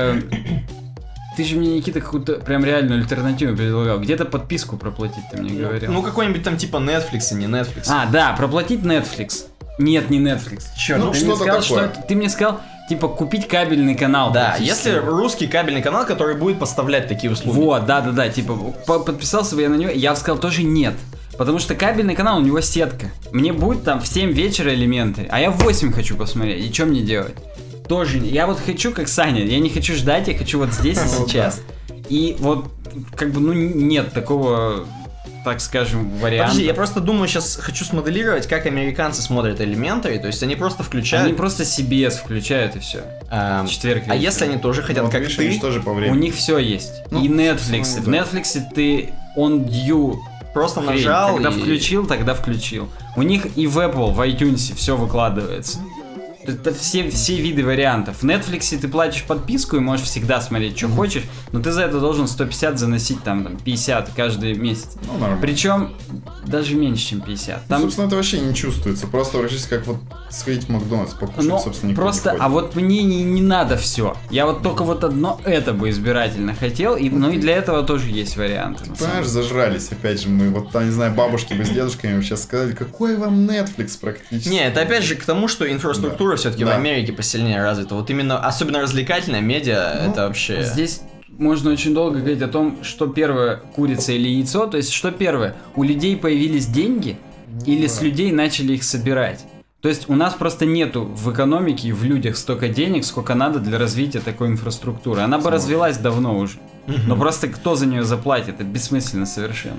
Ты же мне, Никита, какую-то прям реальную альтернативу предлагал. Где-то подписку проплатить, ты мне говорил. Ну, какой-нибудь там типа Netflix, не Netflix. А, да, проплатить Netflix. Нет, не Netflix. Черт, Ну, ты что-то мне сказал, такое. что ты мне сказал, типа, купить кабельный канал. Да, практически. если русский кабельный канал, который будет поставлять такие услуги. Вот, да, типа, подписался бы я на него, я сказал тоже нет. Потому что кабельный канал, у него сетка. Мне будет там в 7 вечера элементы, а я в 8 хочу посмотреть. И что мне делать? Тоже, я вот хочу, как Саня, я не хочу ждать, я хочу вот здесь и сейчас. И вот, как бы, ну, нет такого, так скажем, варианта. Подожди, я просто думаю, сейчас хочу смоделировать, как американцы смотрят Elementary, то есть они просто включают... Они просто CBS включают и все. Четверг А вечером. если они тоже хотят, Ну, как видишь, ты, они тоже по У времени. них все есть. Ну, И Netflix. да. В Netflix ты on due просто хрень. нажал Когда и... включил, тогда включил. У них и в Apple, в iTunes все выкладывается. Это все виды вариантов. В Netflix ты платишь подписку и можешь всегда смотреть, что хочешь, но ты за это должен 150 заносить, там 50 каждый месяц. Ну, нормально. Причем даже меньше, чем 50. Ну, Там, собственно, это вообще не чувствуется. Просто практически как вот сходить в Макдональдс, покушать, ну, собственно, никто просто, не а вот мне не надо все. Я вот только вот одно это бы избирательно хотел, и, ну и для этого тоже есть варианты. на самом Понимаешь, зажрались, опять же, мы вот, там, не знаю, бабушки бы с дедушками сейчас сказали, какой вам Netflix практически. Не, это опять же к тому, что инфраструктура все-таки в Да. Америке посильнее развита. Вот именно, особенно развлекательная медиа, Ну, это вообще... Здесь можно очень долго говорить о том, что первое, курица или яйцо. То есть, что первое, у людей появились деньги, или с людей начали их собирать. То есть, у нас просто нету в экономике и в людях столько денег, сколько надо для развития такой инфраструктуры. Она бы развилась давно уже. Но просто кто за нее заплатит, это бессмысленно совершенно.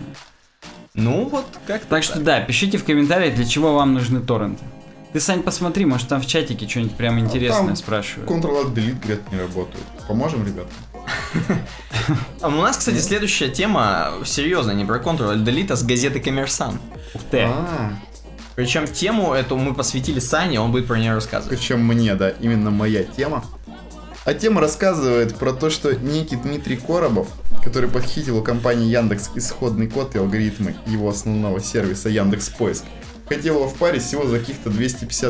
Ну, вот как-то Так что да, пишите в комментариях, для чего вам нужны торренты. Ты, Сань, посмотри, может там в чатике что-нибудь прям интересное там спрашивают. Ctrl-Alt-Delete, говорят, не работают. Поможем, ребят? У нас, кстати, следующая тема серьезная, не про Ctrl-Delete, а с газеты «Коммерсант». Ух ты. Причем тему эту мы посвятили Сане, он будет про нее рассказывать. Причем мне, да, именно моя тема. А тема рассказывает про то, что некий Дмитрий Коробов, который похитил у компании Яндекс исходный код и алгоритмы его основного сервиса Яндекс.Поиск, хотел его впарить всего за каких-то 25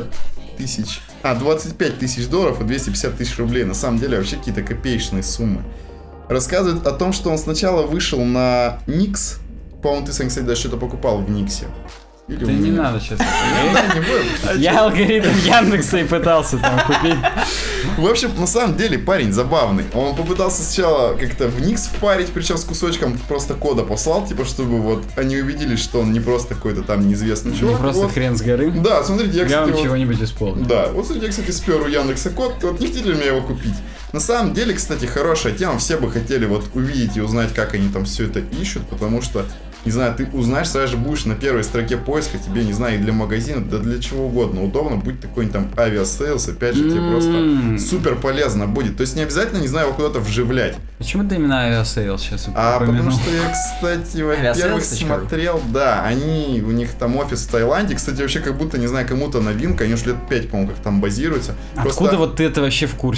тысяч долларов и 250 тысяч рублей. На самом деле вообще какие-то копеечные суммы. Рассказывает о том, что он сначала вышел на Никс. По-моему, ты, Сань, кстати, даже что-то покупал в Никсе. Или Да у не меня? надо сейчас. Да, не будем. Я алгоритм Яндекса и пытался там купить. В общем, на самом деле парень забавный. Он попытался сначала как-то в Никс впарить, причем с кусочком просто кода послал, типа, чтобы вот они убедились, что он не просто какой-то там неизвестный Не чувак. просто Вот. хрен с горы. Да, смотрите, я, Я кстати, вам вот... чего-нибудь исполню. Да, вот смотрите, я, кстати, спер у Яндекса код, вот не хотели ли мне его купить? На самом деле, кстати, хорошая тема, все бы хотели вот увидеть и узнать, как они там все это ищут, потому что, не знаю, ты узнаешь, сразу же будешь на первой строке поиска, тебе, не знаю, и для магазина, да для чего угодно удобно, будь такой-нибудь там авиасейлс, опять же, тебе просто супер полезно будет. То есть не обязательно, не знаю, его куда-то вживлять. Почему ты именно авиасейл сейчас А упомянул? потому что я, кстати, во-первых, Авиасейлс.ру. смотрел, да, они, у них там офис в Таиланде, кстати, вообще как будто, не знаю, кому-то новинка, они уж лет 5, по-моему, как там базируются. Откуда вот ты это вообще в курсе?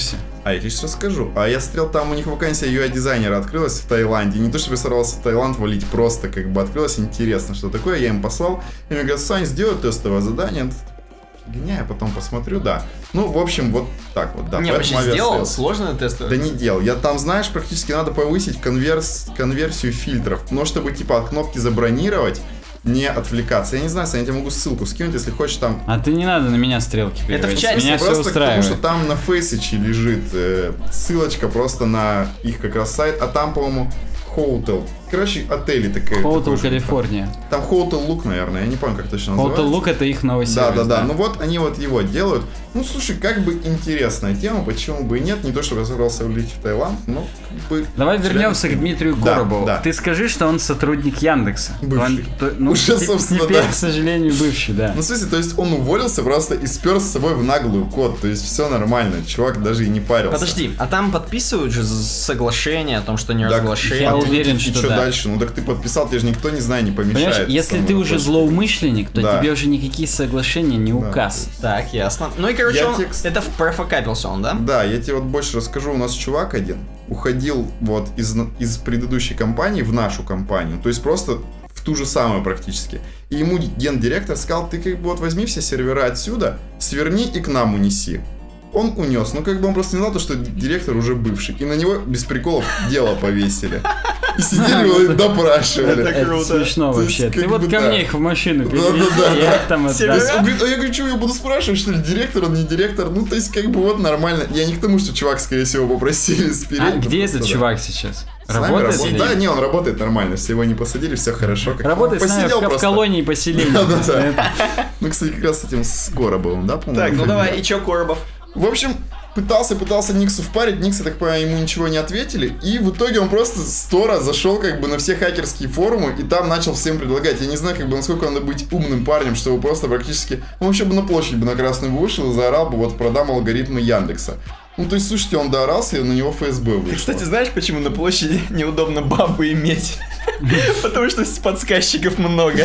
А я тебе сейчас расскажу. А я смотрел, там у них вакансия UI-дизайнера открылась в Таиланде. Не то, чтобы я сорвался в Таиланд валить, просто как бы открылось интересно, что такое. Я им послал. И мне говорят, Сань, сделай тестовое задание. Фигня, я потом посмотрю, да. Ну, в общем, вот так вот, да. Не, вообще сделал сложное тестовое? Да не делал. Я там, знаешь, практически надо повысить конверсию фильтров. Но чтобы, типа, от кнопки забронировать, не отвлекаться. Я не знаю, Саня, я тебе могу ссылку скинуть, если хочешь там... А ты не надо на меня стрелки переводить. Это в чате. Меня все просто устраивает. потому, что там на Фейсиче лежит ссылочка просто на их как раз сайт, а там, по-моему, Hotel. Короче, отели такие. Hotel Калифорния. Там Hotel Look, наверное, я не помню, как точно называется. Hotel Look — это их новый сервис. Да. Ну вот они вот его делают. Ну, слушай, как бы интересная тема, почему бы и нет. Не то, чтобы я собрался улететь в Таиланд, но как бы... Давай вернемся к Дмитрию Коробову. Да. Ты скажи, что он сотрудник Яндекса. Бывший. Уже, собственно, теперь, да. к сожалению, бывший, да. Ну, в смысле, то есть он уволился просто и спер с собой в наглую код. То есть все нормально, чувак даже и не парился. Подожди, а там подписывают же соглашение о том, что не разглашение? я уверен, что что да. дальше? Ну так ты подписал, тебе же никто, не знаю, не помешает. Понимаешь, если ты уже злоумышленник, то Да. тебе уже никакие соглашения не указ. Так, ясно. Ну и, короче, Я он... текст- это профокапился он, да? Да, я тебе вот больше расскажу. У нас чувак один уходил вот из предыдущей компании в нашу компанию. То есть просто в ту же самую практически. И ему гендиректор сказал, ты как бы вот возьми все сервера отсюда, сверни и к нам унеси. Он унес, но как бы он просто не знал, то, что директор уже бывший. И на него без приколов дело повесили. И сидели его и допрашивали. Это Это круто. смешно То есть, вообще. как Ты вот бы ко да. мне их в машину Да, перевези, да, я да. их там То есть он отдам. говорит, а я говорю, что я буду спрашивать, что ли, директор, он не директор? Ну, то есть, как бы вот нормально. Я не к тому, что чувак, скорее всего, попросили спереть. А ну, где просто, этот да. чувак сейчас? С нами Работает работает? или Да, нет? не, он работает нормально, все его не посадили, все хорошо. Как Работает с нами посидел в просто. колонии поселения. Да-да-да. Ну, кстати, как раз с этим с Коробовым, да, по-моему? Так, ну фамилия? давай, и чё, Коробов? В общем, пытался Никсу впарить, Никс, я так понимаю, ему ничего не ответили, и в итоге он просто 100 раз зашел как бы на все хакерские форумы, и там начал всем предлагать. Я не знаю, как бы, насколько надо быть умным парнем, чтобы просто практически... Он вообще бы на площадь бы на красную бы вышел и заорал бы, вот, продам алгоритмы Яндекса. Ну, то есть, слушайте, он доорался, и на него ФСБ вышло. Ты, кстати, знаешь, почему на площади неудобно бабу иметь? Потому что подсказчиков много.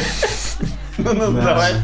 Ну, давай.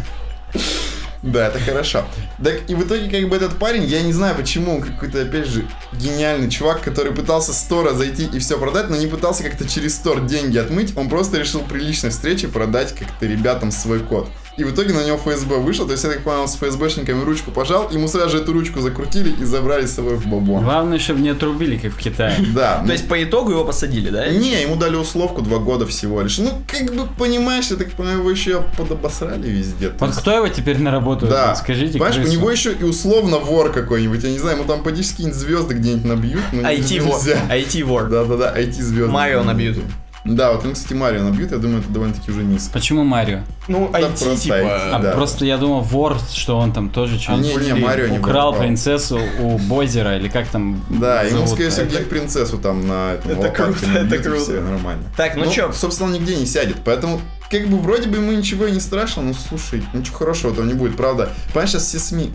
Да, это хорошо. Так, и в итоге, как бы, этот парень, я не знаю, почему он какой-то, опять же, гениальный чувак, который пытался с Тора зайти и все продать, но не пытался как-то через Тор деньги отмыть, он просто решил при личной встрече продать как-то ребятам свой код. И в итоге на него ФСБ вышел, то есть, я так понял, с ФСБшниками ручку пожал, ему сразу же эту ручку закрутили и забрали с собой в бабон. Главное, чтобы не отрубили, как в Китае. Да. То есть по итогу его посадили, да? Не, ему дали условку 2 года всего лишь. Ну, как бы, понимаешь, я так понимаю, его еще подобосрали везде. То Вот есть- кто его теперь на работу Да. возьмет? Скажите, понимаешь, у крысу. него еще и условно вор какой-нибудь, я не знаю, ему там подишь какие-нибудь звезды где-нибудь набьют, но IT-вор. нельзя. IT-вор. Да-да-да, IT-звезды. Марио набьют. Да, вот им, кстати, Марио набьют, я думаю, это довольно-таки уже низко. Почему Марио? Ну, Да, IT, просто типа... А Да. просто я думал, вор, что он там тоже что-то Не, Марио не украл вор. принцессу у Бозера, или как там Да, ему, зовут. скорее всего, где-то принцессу там на этом Это лопатке круто, набьют, это и круто. всё, нормально. Так, ну чё? Собственно, он нигде не сядет, поэтому, как бы, вроде бы ему ничего и не страшно, но, слушай, ничего хорошего там не будет, правда. Понимаешь, сейчас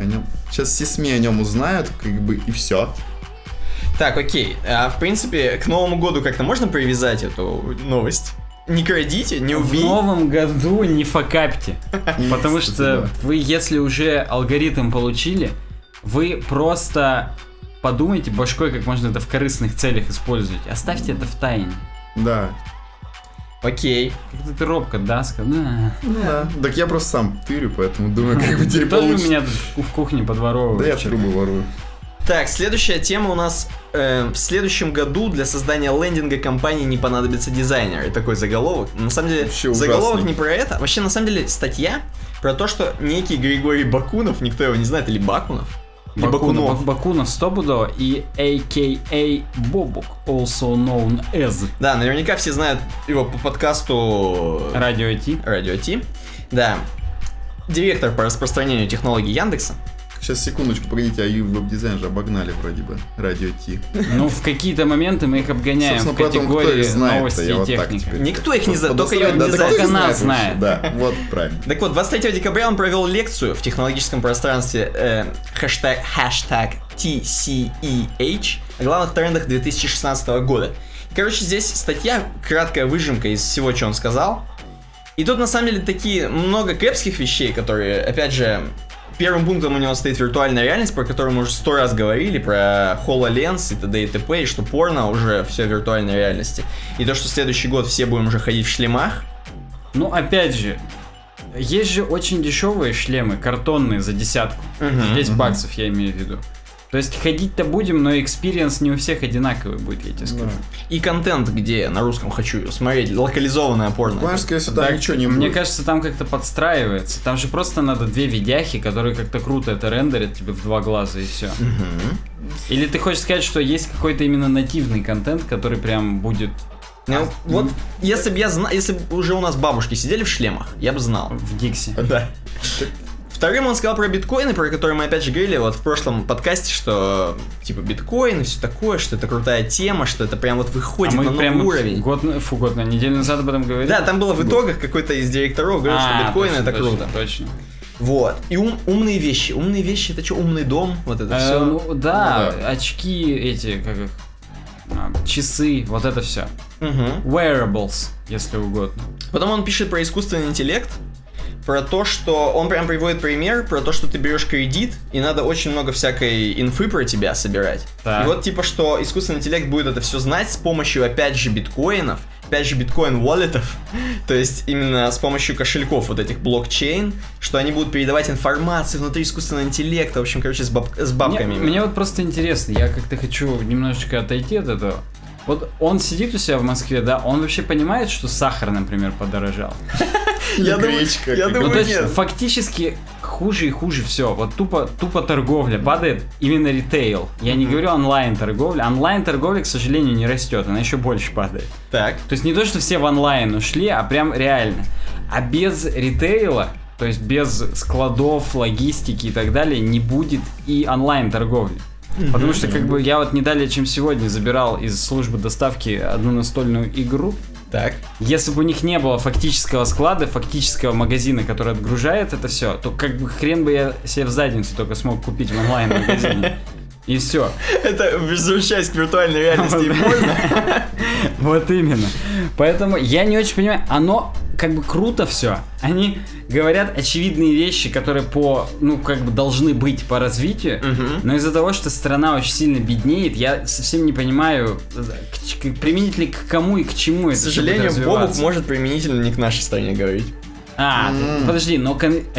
все СМИ о нем узнают, как бы, и все. Так, окей. А, в принципе, к Новому году как-то можно привязать эту новость? Не крадите, не В убейте. новом году не факапьте. Потому что вы, если уже алгоритм получили, вы просто подумайте башкой, как можно это в корыстных целях использовать. Оставьте это в тайне. Да. Окей. Как-то ты робко, да, сказал. Да. Да. Так я просто сам тырю, поэтому думаю, как бы Ты теперь тоже у получится. меня тут в кухне подворовываешь. Да я что-то. трубы ворую. Так, следующая тема у нас. В следующем году для создания лендинга компании не понадобится дизайнер. И такой заголовок. На самом деле, Вообще заголовок ужасный. не про это. Вообще, на самом деле, статья про то, что некий Григорий Бакунов, никто его не знает, или Бакунов? Или Бакунов. Бакунов стопудово и a.k.a. Бобук, also known as Да, наверняка все знают его по подкасту Радио IT. Радио Ти. Да. Директор по распространению технологий Яндекса. Сейчас, секундочку, погодите, а веб-дизайн же обогнали вроде бы. Радио Ти. Ну, в какие-то моменты мы их обгоняем в Собственно, поэтому кто категории их знает-то, новости я и вот так техника. теперь. Никто их не знает, только Подосрать, его да, не да кто знает. их Только нас вообще? знает. Да, вот правильно. Так вот, 23 декабря он провел лекцию в технологическом пространстве хэштег TCEH о главных трендах 2016 года. Короче, здесь статья, краткая выжимка из всего, что он сказал. И тут, на самом деле, такие много кэпских вещей, которые, опять же, первым пунктом у него стоит виртуальная реальность, про которую мы уже 100 раз говорили, про HoloLens и т.д. и т.п., и что порно уже все в виртуальной реальности. И то, что следующий год все будем уже ходить в шлемах. Ну, опять же, есть же очень дешевые шлемы, картонные за 10, 10 баксов, я имею в виду. То есть ходить-то будем, но экспириенс не у всех одинаковый будет, я тебе скажу. И контент, где я на русском хочу смотреть, локализованное порно. Понимаешь, скорее всего, там ничего не будет. Мне кажется, там как-то подстраивается. Там же просто надо 2 видяхи, которые как-то круто это рендерят тебе в 2 глаза и все. Или ты хочешь сказать, что есть какой-то именно нативный контент, который прям будет... Вот, если бы я знал, если бы уже у нас бабушки сидели в шлемах, я бы знал. В Дикси. Да. Вторым он сказал про биткоины, про которые мы опять же говорили вот в прошлом подкасте, что типа биткоин и все такое, что это крутая тема, что это прям вот выходит на новый уровень. Год, на неделю назад об этом говорили. Да, там было в итогах какой-то из директоров говорил, что биткоин это круто. Точно. Вот. И умные вещи. Умные вещи это что, умный дом? Вот это все. Ну да, очки эти, как их, часы, вот это все. Wearables, если угодно. Потом он пишет про искусственный интеллект. Про то, что он прям приводит пример, про то, что ты берешь кредит, и надо очень много всякой инфы про тебя собирать. Так. И вот типа, что искусственный интеллект будет это все знать с помощью, опять же, биткоинов, опять же, биткоин-воллетов, то есть именно с помощью кошельков вот этих блокчейн, что они будут передавать информацию внутри искусственного интеллекта, в общем, короче, с бабками. Мне вот просто интересно, я как-то хочу немножечко отойти от этого. Вот он сидит у себя в Москве, да, он вообще понимает, что сахар, например, подорожал? Я думаю, ну, то есть, нет. Фактически хуже и хуже все. Вот тупо торговля падает, именно ритейл. Я не говорю онлайн-торговля. Онлайн-торговля, к сожалению, не растет, она еще больше падает. Так. То есть не то, что все в онлайн ушли, а прям реально. А без ритейла, то есть без складов, логистики и так далее, не будет и онлайн-торговли. Потому что, как бы, я вот не далее, чем сегодня, забирал из службы доставки одну настольную игру. Так. Если бы у них не было фактического склада, фактического магазина, который отгружает это все, то как бы хрен бы я себе в задницу только смог купить в онлайн-магазине. И все. Это возвращаясь к виртуальной реальности и порно. Вот именно. Поэтому я не очень понимаю, оно как бы круто все. Они говорят очевидные вещи, которые должны быть по развитию, но из-за того, что страна очень сильно беднеет, я совсем не понимаю, применительно к кому и к чему это. К сожалению, Бобук может применительно не к нашей стране говорить. Подожди, но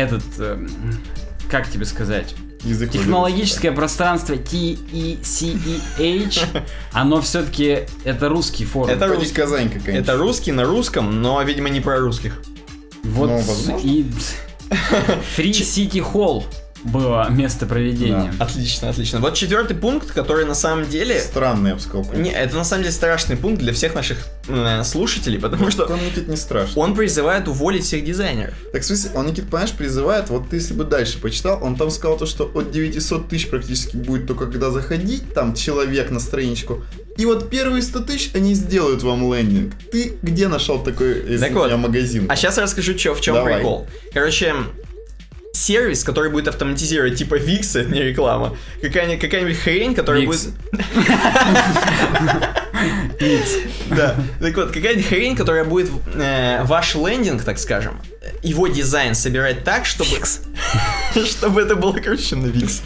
как тебе сказать? Технологическое пространство TECEH, оно все-таки это русский форум. Это русский Казань, конечно. Это русский на русском, но, видимо, не про русских. Вот и Free City Hall было место проведения. Да. Отлично. Вот 4-й пункт, который на самом деле... Странный, я бы сказал. Не, это на самом деле страшный пункт для всех наших слушателей, потому что... Он, Никит, не страшный. Он призывает уволить всех дизайнеров. Так, в смысле, он, Никит, понимаешь, призывает, вот ты, если бы дальше почитал, он там сказал то, что от 900 тысяч практически будет только когда заходить, там, человек на страничку. И вот первые 100 тысяч они сделают вам лендинг. Ты где нашел такой, магазин? А сейчас я расскажу, в чем прикол. Короче... Сервис, который будет автоматизировать типа Викс, это не реклама. Какая-нибудь хрень, которая будет... Да. Так вот, какая-нибудь хрень, которая будет ваш лендинг, так скажем, его дизайн собирать так, чтобы... Чтобы это было круче на Викс.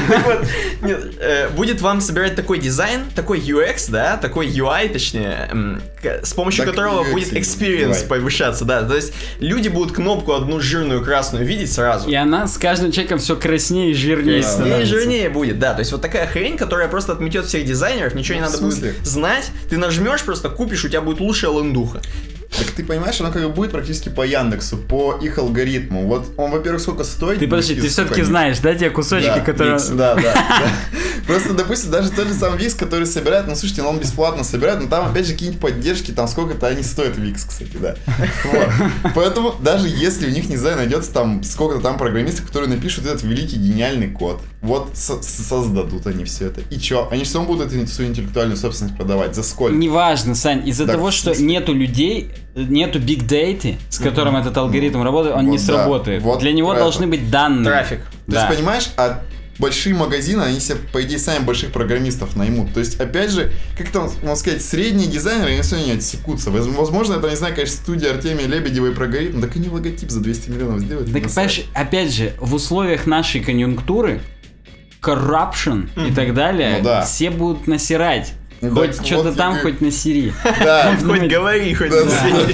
Будет вам собирать такой дизайн, такой UX, да, такой UI, точнее, с помощью которого будет experience повышаться, да. То есть люди будут кнопку одну жирную красную видеть сразу. И она с каждым человеком все краснее и жирнее становится. Краснее и жирнее будет, да. То есть вот такая хрень, которая просто отметет всех дизайнеров, ничего не надо будет знать. Ты нажмешь, просто купишь, у тебя будет лучшая лендуха. Так ты понимаешь, оно как бы будет практически по Яндексу, по их алгоритму. Вот он, во-первых, сколько стоит. Ты подожди, ты все-таки знаешь, да, те кусочки, которые... Да. Просто, допустим, даже тот же сам Викс, который собирает, ну, слушайте, он бесплатно собирает, но там, опять же, какие-нибудь поддержки, там сколько-то они стоят, Викс, кстати, да. Поэтому, даже если у них, не знаю, найдется там сколько-то там программистов, которые напишут этот великий гениальный код, вот создадут они все это. И чё? Они все равно будут эту свою интеллектуальную собственность продавать. За сколько? Неважно, Сань, из-за того, что нету людей, нету big data, с которым этот алгоритм работает, он не сработает. Для него должны быть данные. Трафик. То есть, понимаешь, большие магазины, они себе, по идее, сами больших программистов наймут. То есть, опять же, как там, можно сказать, средние дизайнеры, они все равно не отсекутся. Возможно, это, не знаю, конечно, студия Артемия Лебедевой прогорит, но так они логотип за 200 миллионов сделают. Так, понимаешь, опять же, в условиях нашей конъюнктуры, corruption и так далее, все будут насирать. Хоть что-то там, хоть на Сири. Да, хоть говори, хоть на Сири.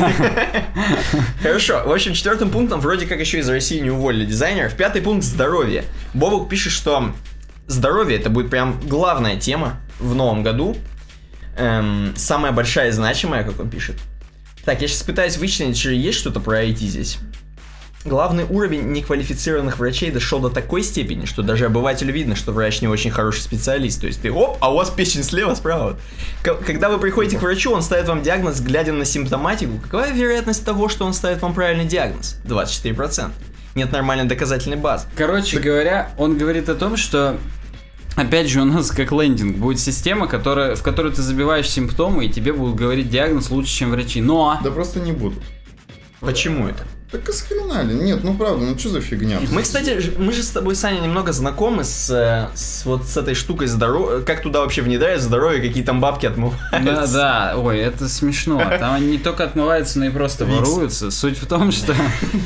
Хорошо, в общем, 4-м пунктом вроде как еще из России не уволили дизайнеров. 5-й пункт — здоровье. Бобук пишет, что здоровье — это будет прям главная тема в новом году. Самая большая и значимая, как он пишет. Так, я сейчас пытаюсь вычленить, что есть что-то про IT здесь. Главный уровень неквалифицированных врачей дошел до такой степени, что даже обывателю видно, что врач не очень хороший специалист. То есть ты, а у вас печень слева, справа. Когда вы приходите к врачу, он ставит вам диагноз, глядя на симптоматику. Какова вероятность того, что он ставит вам правильный диагноз? 24%. Нет нормальной доказательной базы. Короче говоря, он говорит о том, что... Опять же, у нас как лендинг будет система, в которую ты забиваешь симптомы, и тебе будут говорить диагноз лучше, чем врачи. Но... Да просто не будут. Почему это? Так исхренали. Нет, ну правда, ну что за фигня? Мы, кстати, мы же с тобой, Саня, немного знакомы с этой штукой здоровья. Как туда вообще внедряют здоровье, какие там бабки отмываются. Да, ой, это смешно. Там они не только отмываются, но и просто воруются. Суть в том, что...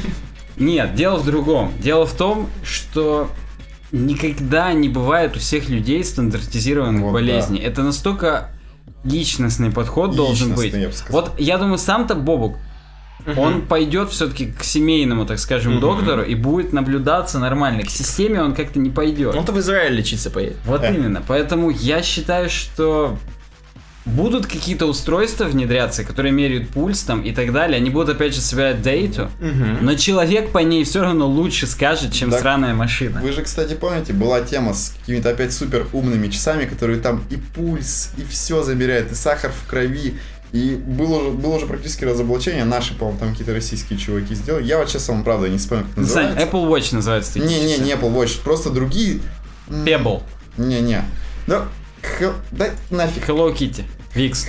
Нет, дело в другом. Дело в том, что никогда не бывает у всех людей стандартизированных болезней. Это настолько личностный подход должен быть. Вот я думаю, сам-то Бобук, он пойдет все-таки к семейному, так скажем, доктору и будет наблюдаться нормально. К системе он как-то не пойдет. Он-то в Израиль лечиться поедет. Вот именно. Поэтому я считаю, что будут какие-то устройства внедряться, которые меряют пульс там и так далее. Они будут опять же собирать дейту, но человек по ней все равно лучше скажет, чем сраная машина. Вы же, кстати, помните, была тема с какими-то опять супер умными часами, которые там и пульс, и все замеряют, и сахар в крови. И было уже практически разоблачение. Наши, по-моему, там какие-то российские чуваки сделали. Я вот сейчас вам, правда, не вспомню, как называется. Apple Watch называется. Не Apple Watch, просто другие. Pebble. Не. Да нафиг. Hello Kitty. Vix.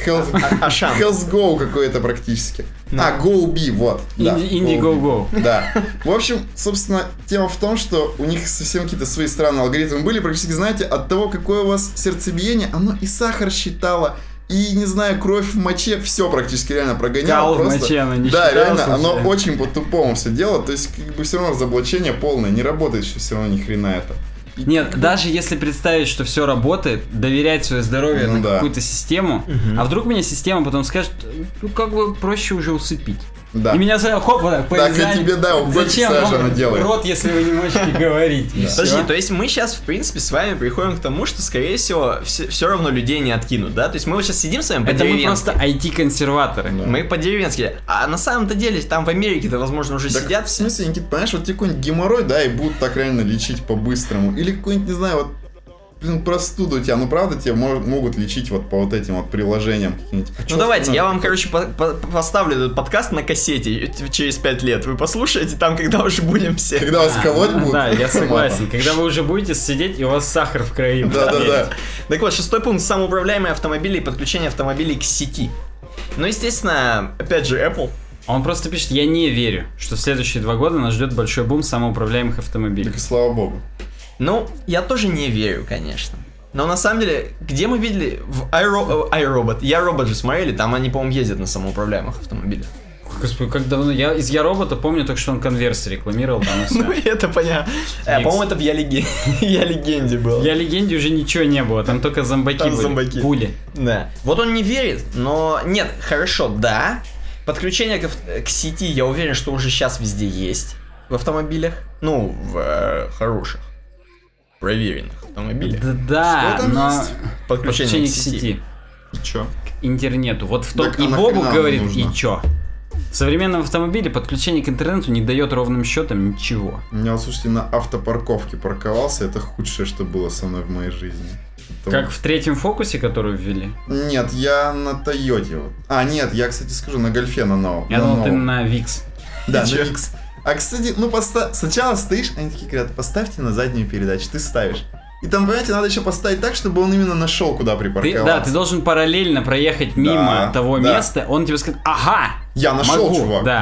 Health Go какой-то практически. Go B, вот. Indiegogo. Да. В общем, собственно, тема в том, что у них совсем какие-то свои странные алгоритмы были. Практически, знаете, от того, какое у вас сердцебиение, оно и сахар считало, и, не знаю, кровь в моче, все практически реально прогоняло. Кал в моче, оно не да, считалось, реально, оно очень по-тупому все дело. То есть, как бы все равно разоблачение полное. Не работает еще все равно ни хрена это. Нет, даже если представить, что все работает, доверять свое здоровье на какую-то систему, а вдруг меня система потом скажет, ну как бы проще уже усыпить. Да. И меня сразу хоп, вот так, так и тебе, зачем она делает. Рот, если вы не можете говорить. Подожди, то есть мы сейчас, в принципе, с вами приходим к тому, что, скорее всего, все равно людей не откинут, да? То есть мы вот сейчас сидим с вами по-деревенски. Это мы просто IT-консерваторы. Да. Мы по-деревенски. А на самом-то деле, там в Америке-то, возможно, уже так сидят. В смысле, Никит, понимаешь, вот тебе какой-нибудь геморрой, да, и будут так реально лечить по-быстрому. Или какой-нибудь, не знаю, вот простуду у тебя, ну правда тебя могут лечить вот по вот этим вот приложениям каким-нибудь. Ну давайте, я вам, короче, поставлю этот подкаст на кассете через 5 лет. Вы послушаете там, когда уже будем все. Когда вас колоть будут. Да, я согласен. Когда вы уже будете сидеть, и у вас сахар в крови. Да. Так вот, 6-й пункт. Самоуправляемые автомобили и подключение автомобилей к сети. Ну, естественно, опять же, Apple. Он просто пишет, я не верю, что в следующие 2 года нас ждет большой бум самоуправляемых автомобилей. Так и слава богу. Ну, я тоже не верю, конечно. Но на самом деле, где мы видели в iRobot? Я робот же смотрели, там они, по-моему, ездят на самоуправляемых автомобилях. Господи, как давно. Я из Я робота помню только, что он конверсы рекламировал там и все. Ну, это понятно. По-моему, это в Я Легенде было. В Я Легенде уже ничего не было, там только зомбаки были. Пули. Да. Вот он не верит, но нет, хорошо, да. Подключение к сети, я уверен, что уже сейчас везде есть. В автомобилях. Ну, в хороших, проверенных автомобилях. Да, но есть? подключение к сети. И чё? К интернету. Вот в том Так, и Бобу говорит, нужно? и чё? В современном автомобиле подключение к интернету не дает ровным счетом ничего. У меня, слушайте, на автопарковке парковался, это худшее, что было со мной в моей жизни. Как в 3-м фокусе, который ввели? Нет, я на Тойоте. Нет, я, кстати, скажу, на Гольфе на новом. Я думал, ты на Викс. Да, на Викс. А, кстати, ну сначала стоишь, они такие говорят, поставьте на заднюю передачу, ты ставишь. И там, понимаете, надо еще поставить так, чтобы он именно нашел, куда припарковаться. Ты должен параллельно проехать мимо того места, он тебе скажет, ага, я нашел, могу, чувак, да.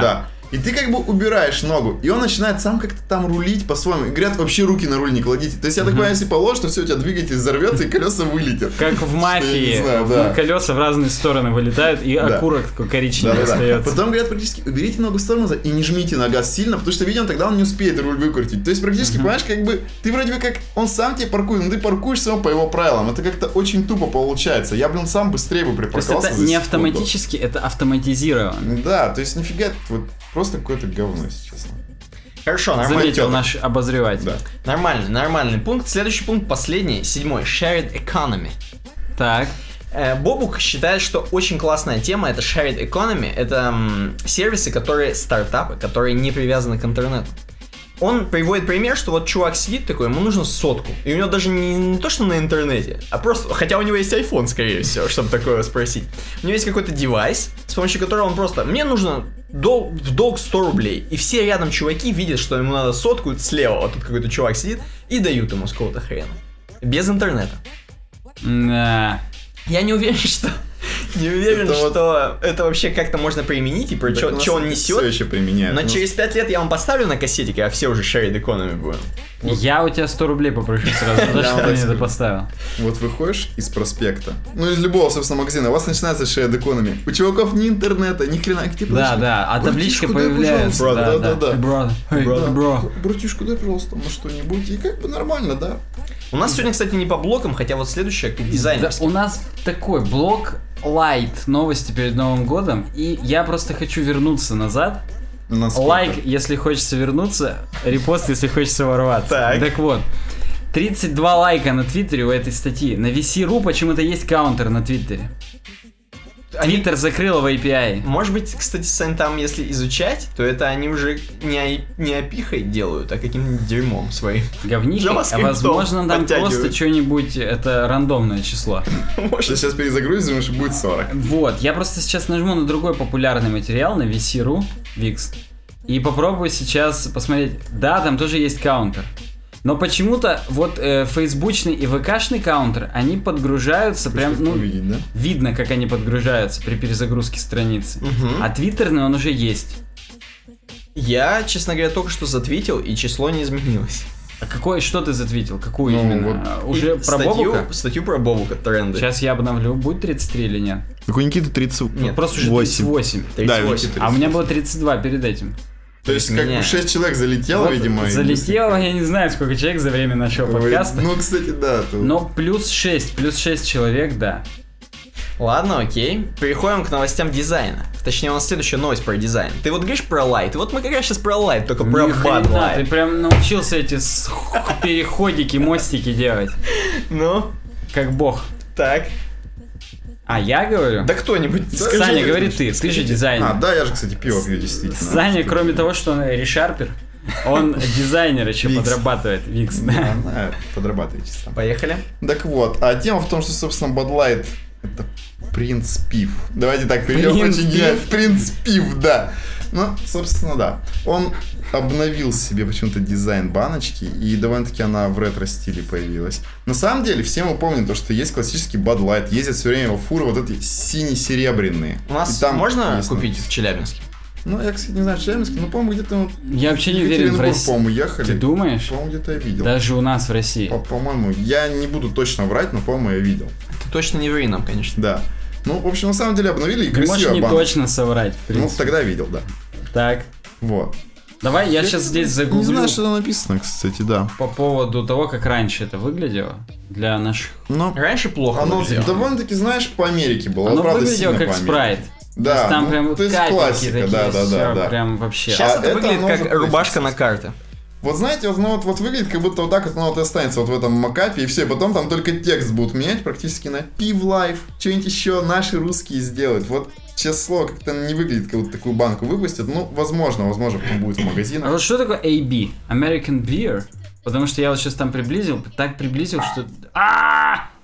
И ты как бы убираешь ногу, и он начинает сам как-то там рулить по-своему. И говорят, вообще руки на руль не кладите. То есть я так понимаю, если положишь, то все, у тебя двигатель взорвется, и колеса вылетят. Как в «Мафии», Я не знаю, да. колеса в разные стороны вылетают, и Да. окурок такой коричневый Да-да-да. остается. Потом говорят практически, уберите ногу в сторону и не жмите на газ сильно, потому что, видимо, тогда он не успеет руль выкрутить. То есть практически, понимаешь, как бы ты вроде бы как он сам тебе паркует, но ты паркуешь все по его правилам. Это как-то очень тупо получается. Я, блин, сам быстрее бы То есть припарковался. это за не секунду. автоматически, это автоматизировано. Да, то есть нифига, вот просто какое-то говно, если честно. Хорошо, нормально. Заметил наш обозреватель. Да. Нормальный пункт. Следующий пункт, последний, 7-й. Shared Economy. Так. Бобук считает, что очень классная тема — это Shared Economy. Это сервисы, стартапы, которые не привязаны к интернету. Он приводит пример, что вот чувак сидит такой, ему нужно 100. И у него даже не то, что на интернете, а просто, хотя у него есть iPhone, скорее всего, чтобы такое спросить. У него есть какой-то девайс, с помощью которого он просто, мне нужно в долг 100 рублей. И все рядом чуваки видят, что ему надо 100 слева, вот тут какой-то чувак сидит, и дают ему с какого-то хрена. Без интернета. Да. Я не уверен, что... Не уверен, Это вот- что это вообще как-то можно применить, и про Так у нас что он это несет. Все еще применяют. Но У нас- через 5 лет я вам поставлю на кассетике, а все уже shared economy будем. Я у тебя 100 рублей попрошу сразу, за Я что вам ты так мне это скажу. поставил. Вот выходишь из проспекта, ну из любого, собственно, магазина, у вас начинается shared economy. У чуваков ни интернета, ни хрена, где Да, а табличка появляется. Да. Брат, бро. Братишка, дай, пожалуйста, на что-нибудь. И как бы нормально, да. У нас сегодня, кстати, не по блокам, хотя вот следующее как Да, дизайнерский. у нас такой блок light новости перед Новым годом, и я просто хочу вернуться назад. Насколько? Лайк, если хочется вернуться, репост, если хочется ворваться. Так. Вот, 32 лайка на Твиттере у этой статьи. На VC.ru почему-то есть каунтер на Твиттере. Твиттер закрыл в API. Может быть, кстати, Сань, там, если изучать, то это они уже не опихой делают, а каким-нибудь дерьмом своим. Говнишко, а JavaScript возможно там подтягивают. просто что-нибудь, это рандомное число. Сейчас перезагрузим, и будет 40. Вот, я просто сейчас нажму на другой популярный материал, на VC.ru, Wix, и попробую сейчас посмотреть. Да, там тоже есть каунтер. Но почему-то вот фейсбучный и ВКшный каунтер, они подгружаются прям, Хочешь увидеть, да? видно, как они подгружаются при перезагрузке страницы. Мгм. А твиттерный он уже есть. Я, честно говоря, только что затвитил, и число не изменилось. А что ты затвитил? Какую Ну, именно? вот. Уже И про Бобука? Статью про Бобука, тренды. Сейчас я обновлю, будет 33 или нет? Так у Никиты 30. Нет, Просто уже 38. 38. Да, А у меня было 32 перед этим. То есть, как меня. бы 6 человек залетело, Вот видимо. и- залетело, я не знаю, сколько человек за время нашего подкаста. Ну, кстати, да. Но плюс 6 человек, да. Ладно, окей. Переходим к новостям дизайна. Точнее, у нас следующая новость про дизайн. Ты вот говоришь про лайт. Вот мы как раз сейчас про лайт, только про Ни Bud хрена, ты Light. прям научился эти переходики, мостики делать. Ну, Как бог. так. А я говорю? Да кто-нибудь скажи. Саня, говори ты же дизайнер. А, да, я же, кстати, пиво пью, действительно. Саня, кроме того, что он решарпер, он дизайнер еще Викс. подрабатывает. Викс, Да, да. да, подрабатывай чисто. Поехали. Так вот, а тема в том, что, собственно, Bud Light это принц пив. Давайте так перейдем Принц очень пив. гениально. Принц пив, да. Ну, собственно, да. Он обновил себе почему-то дизайн баночки, и довольно-таки она в ретро-стиле появилась. На самом деле, все мы помним то, что есть классический Bud Light, ездят все время его фуры вот эти сине-серебряные. У нас И там можно есть купить в Челябинске? Ну, я, кстати, не знаю, в Челябинске, но, по-моему, где-то вот Я вообще не в уверен в Екатеринбург, России. по-моему, ехали. Ты думаешь? По-моему, где-то я видел. Даже у нас в России. По-моему, я не буду точно врать, но, по-моему, я видел. Ты точно не ври нам, конечно. Да. Ну, в общем, на самом деле обновили и Ты можешь красиво не баночка. точно соврать, в Ну, принципе. тогда видел, да. Так, Вот. давай я сейчас здесь Не загуглю знаю, что там написано, кстати, да. по поводу того, как раньше это выглядело для наших... Но Раньше плохо оно выглядело. довольно-таки, знаешь, по Америке было. Оно Вот, правда, выглядело сильно как по Америке. спрайт. Да, То есть там ну, прям вот то есть капельки классика, такие, да, всё, да. прям вообще. Сейчас А это это выглядит оно как уже рубашка на появится. карте. Вот знаете, вот выглядит, как будто вот так вот оно вот и останется вот в этом макапе, и все, и потом там только текст будут менять практически на Пив Лайф, что-нибудь еще наши русские сделают. Вот, честное слово, как-то не выглядит, как будто такую банку выпустят. Ну, возможно, потом будет в А магазинах. вот что такое AB? American Beer? Потому что я вот сейчас там так приблизил, что...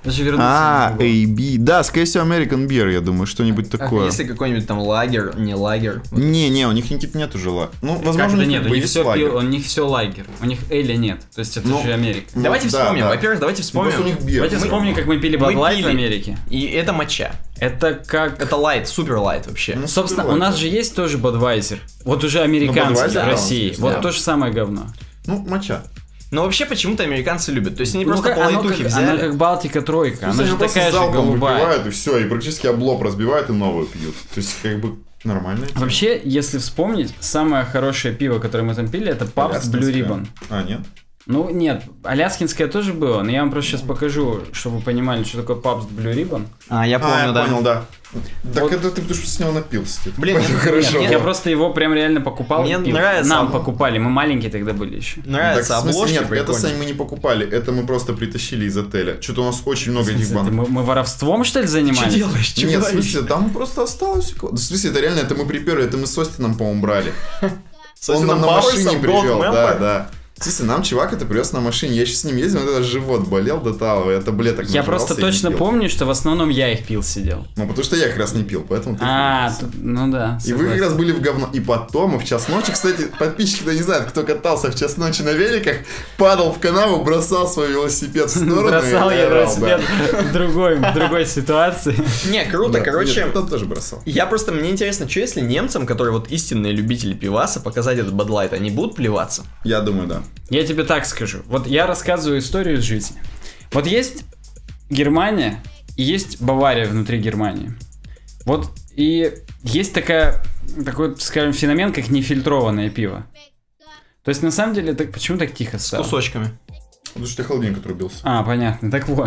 Даже вернуться не могу. AB. Да, скорее всего, American Beer, я думаю, что-нибудь такое. Если какой-нибудь там лагер, не лагер. Не, у них никаких нет уже лагер. Ну, возможно, Как-то нет, у них есть все лагер. у них все лагер. У них Эля нет. То есть это же Америка. Ну, Давайте да, вспомним. да. Во-первых, давайте вспомним. Просто у них бир. Давайте вспомним, как мы пили Bud Light пили, в Америке. И это моча. Это как... Это лайт, супер лайт вообще. Ну, Собственно, супер у нас лайт. же есть тоже Budweiser. Вот уже американский Budweiser, в России. да, Вот да. то же самое говно. Ну, моча. Но вообще почему-то американцы любят. То есть они Ну, просто как- по оно лайтухе как, взяли. она как Балтика тройка. Она Они же просто такая же залпом голубая. выпивают, и все, и практически облоб разбивают, и новую пьют. То есть, как бы, нормально. Вообще, если вспомнить, самое хорошее пиво, которое мы там пили, это Pabst Blue Ribbon. А, нет? Ну, нет, аляскинское тоже было, но я вам просто сейчас покажу, чтобы вы понимали, что такое Pabst Blue Ribbon. А, я помню, я да. понял, да. Так Вот. это ты потому что с него напился. типа. Блин, Поэтому нет, хорошо. нет, Я было. просто его прям реально покупал. Мне и пил. нравится Нам оно. покупали, мы маленькие тогда были еще. Нравятся Так, в смысле, обложки нет, это, прикольные. Сань, мы не покупали, это мы просто притащили из отеля. Что-то у нас очень много этих банок. Мы воровством, что ли, Что занимались? делаешь? Что Нет, в говоришь? смысле, там просто осталось. В смысле, это реально, это мы приперли, это мы с Остином, по-моему, брали. С Он нам Остином на машине Пауэрсом, Gold привел, Member? да. В смысле, нам чувак это привез на машине. Я еще с ним ездил, у меня даже живот болел до того. Я таблеток Я просто нажрался и точно не пил. помню, что в основном я их пил сидел. Ну, потому что я их раз не пил, поэтому ты А, пил. ну да. И вы как согласен. раз были в говно. И потом, в час ночи, кстати, подписчики-то не знают, кто катался в час ночи на великах, падал в канаву, бросал свой велосипед в сторону. Бросал и я орал, да. велосипед в другой ситуации. Не, круто, Да, короче. нет, он тоже бросал. Я просто, мне интересно, что если немцам, которые вот истинные любители пиваса, показать этот Bud Light, они будут плеваться? Я думаю, да. Я тебе так скажу. Вот я рассказываю историю из жизни. Вот есть Германия и есть Бавария внутри Германии. Вот и есть такой, скажем, феномен, как нефильтрованное пиво. То есть, на самом деле, так, почему так тихо С стало? кусочками. Потому что у тебя холодильник отрубился. А, понятно. Так вот.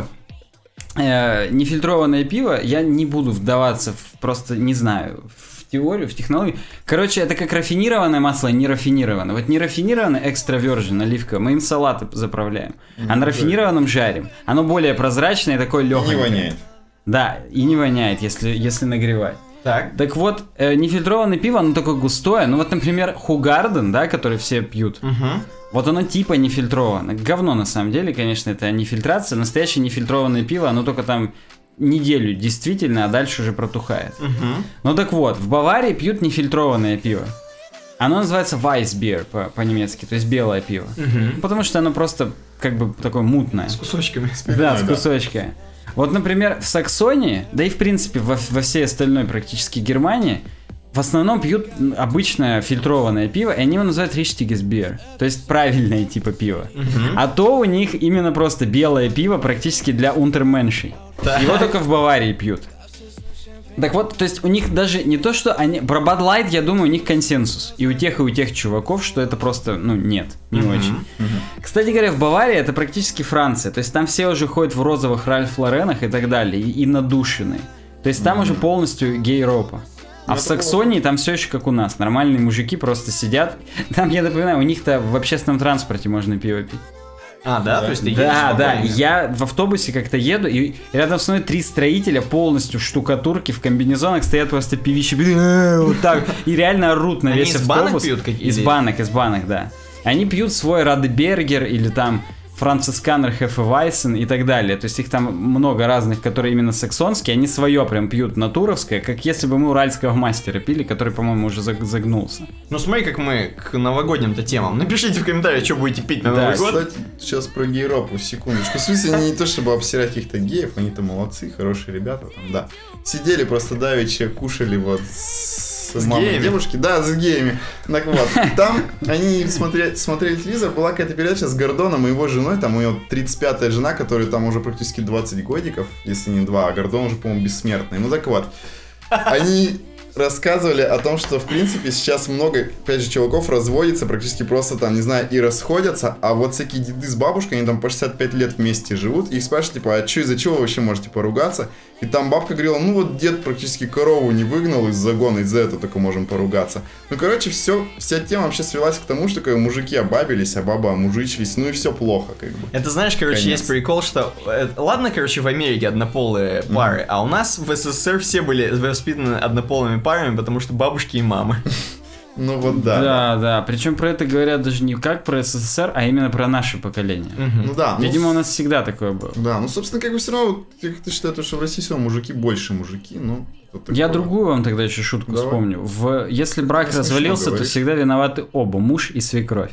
Нефильтрованное пиво, я не буду вдаваться в, просто не знаю, в теорию, в технологию. Короче, это как рафинированное масло, не рафинированное. Вот не рафинированное экстра virgin, оливковое, мы им салаты заправляем. А на рафинированном жарим. Оно более прозрачное и такое И легкое. не воняет. Да, и не воняет, если нагревать. Так. Так вот, нефильтрованное пиво, оно такое густое. Ну вот, например, Хугарден, да, который все пьют. Угу. Вот оно типа нефильтровано. Говно на самом деле, конечно, это не фильтрация. Настоящее нефильтрованное пиво, оно только там неделю действительно, а дальше уже протухает. Угу. Ну так вот, в Баварии пьют нефильтрованное пиво. Оно называется Weissbier по-немецки, то есть белое пиво. Угу. Потому что оно просто как бы такое мутное. С кусочками. Да, с да. кусочками. Вот, например, в Саксонии, да и в принципе во всей остальной практически Германии, в основном пьют обычное фильтрованное пиво, и они его называют Richtiges Bier, то есть правильное типа пива. А то у них именно просто белое пиво практически для унтерменшей. Так. Его только в Баварии пьют. Так вот, то есть у них даже не то, что они... Про Bud Light, я думаю, у них консенсус. И у тех чуваков, что это просто, ну, нет, не очень. Кстати говоря, в Баварии это практически Франция. То есть там все уже ходят в розовых Ральф Лоренах и так далее, и надушенные. То есть там уже полностью гей-ропа. А в Саксонии там все еще как у нас. Нормальные мужики просто сидят. Там, я напоминаю, у них-то в общественном транспорте можно пиво пить. А, да? То есть ты едешь Да, да, спокойно? я в автобусе как-то еду, и рядом со мной 3 строителя полностью в штукатурке, в комбинезонах стоят просто певичи, вот так, и реально орут на Они весь из автобус. банок пьют какие-то? Из банок, да. Они пьют свой Радебергер или там Францисканер Хефевайсен и так далее. То есть их там много разных, которые именно саксонские, они свое прям пьют натуровское, как если бы мы уральского мастера пили, который, по-моему, уже загнулся. Ну смотри, как мы к новогодним-то темам. Напишите в комментариях, что будете пить на Да, Новый год. Кстати, сейчас про гей-ропу, секундочку. В смысле, не то чтобы обсирать каких-то геев, они-то молодцы, хорошие ребята там, да. Сидели просто давеча, кушали вот с мамой геями? девушки. Да, с геями. Так вот, там они смотрели телевизор, была какая-то передача с Гордоном и его женой, там у него 35-я жена, которая там уже практически 20 годиков, если не 2, а Гордон уже, по-моему, бессмертный. Ну так вот, они рассказывали о том, что, в принципе, сейчас много, опять же, чуваков разводится, практически просто там, не знаю, и расходятся, а вот всякие деды с бабушкой, они там по 65 лет вместе живут, и их спрашивают, типа, а что, из-за чего вы вообще можете поругаться? И там бабка говорила, ну вот дед практически корову не выгнал из загона, из-за этого только можем поругаться. Ну, короче, вся тема вообще свелась к тому, что как мужики обабились, а бабы омужичились, ну и все плохо, как бы. Это знаешь, короче, Конец. есть прикол, что... ладно, короче, в Америке однополые пары, а у нас в СССР все были воспитаны однополыми парами, потому что бабушки и мамы. Ну вот да. Да. Причем про это говорят даже не как про СССР, а именно про наше поколение. Ну да. Видимо, у нас всегда такое было. Да, ну собственно, как бы все равно, ты считаешь, что в России все равно мужики больше мужики, ну... Я другую вам тогда еще шутку вспомню. Если брак развалился, то всегда виноваты оба, муж и свекровь.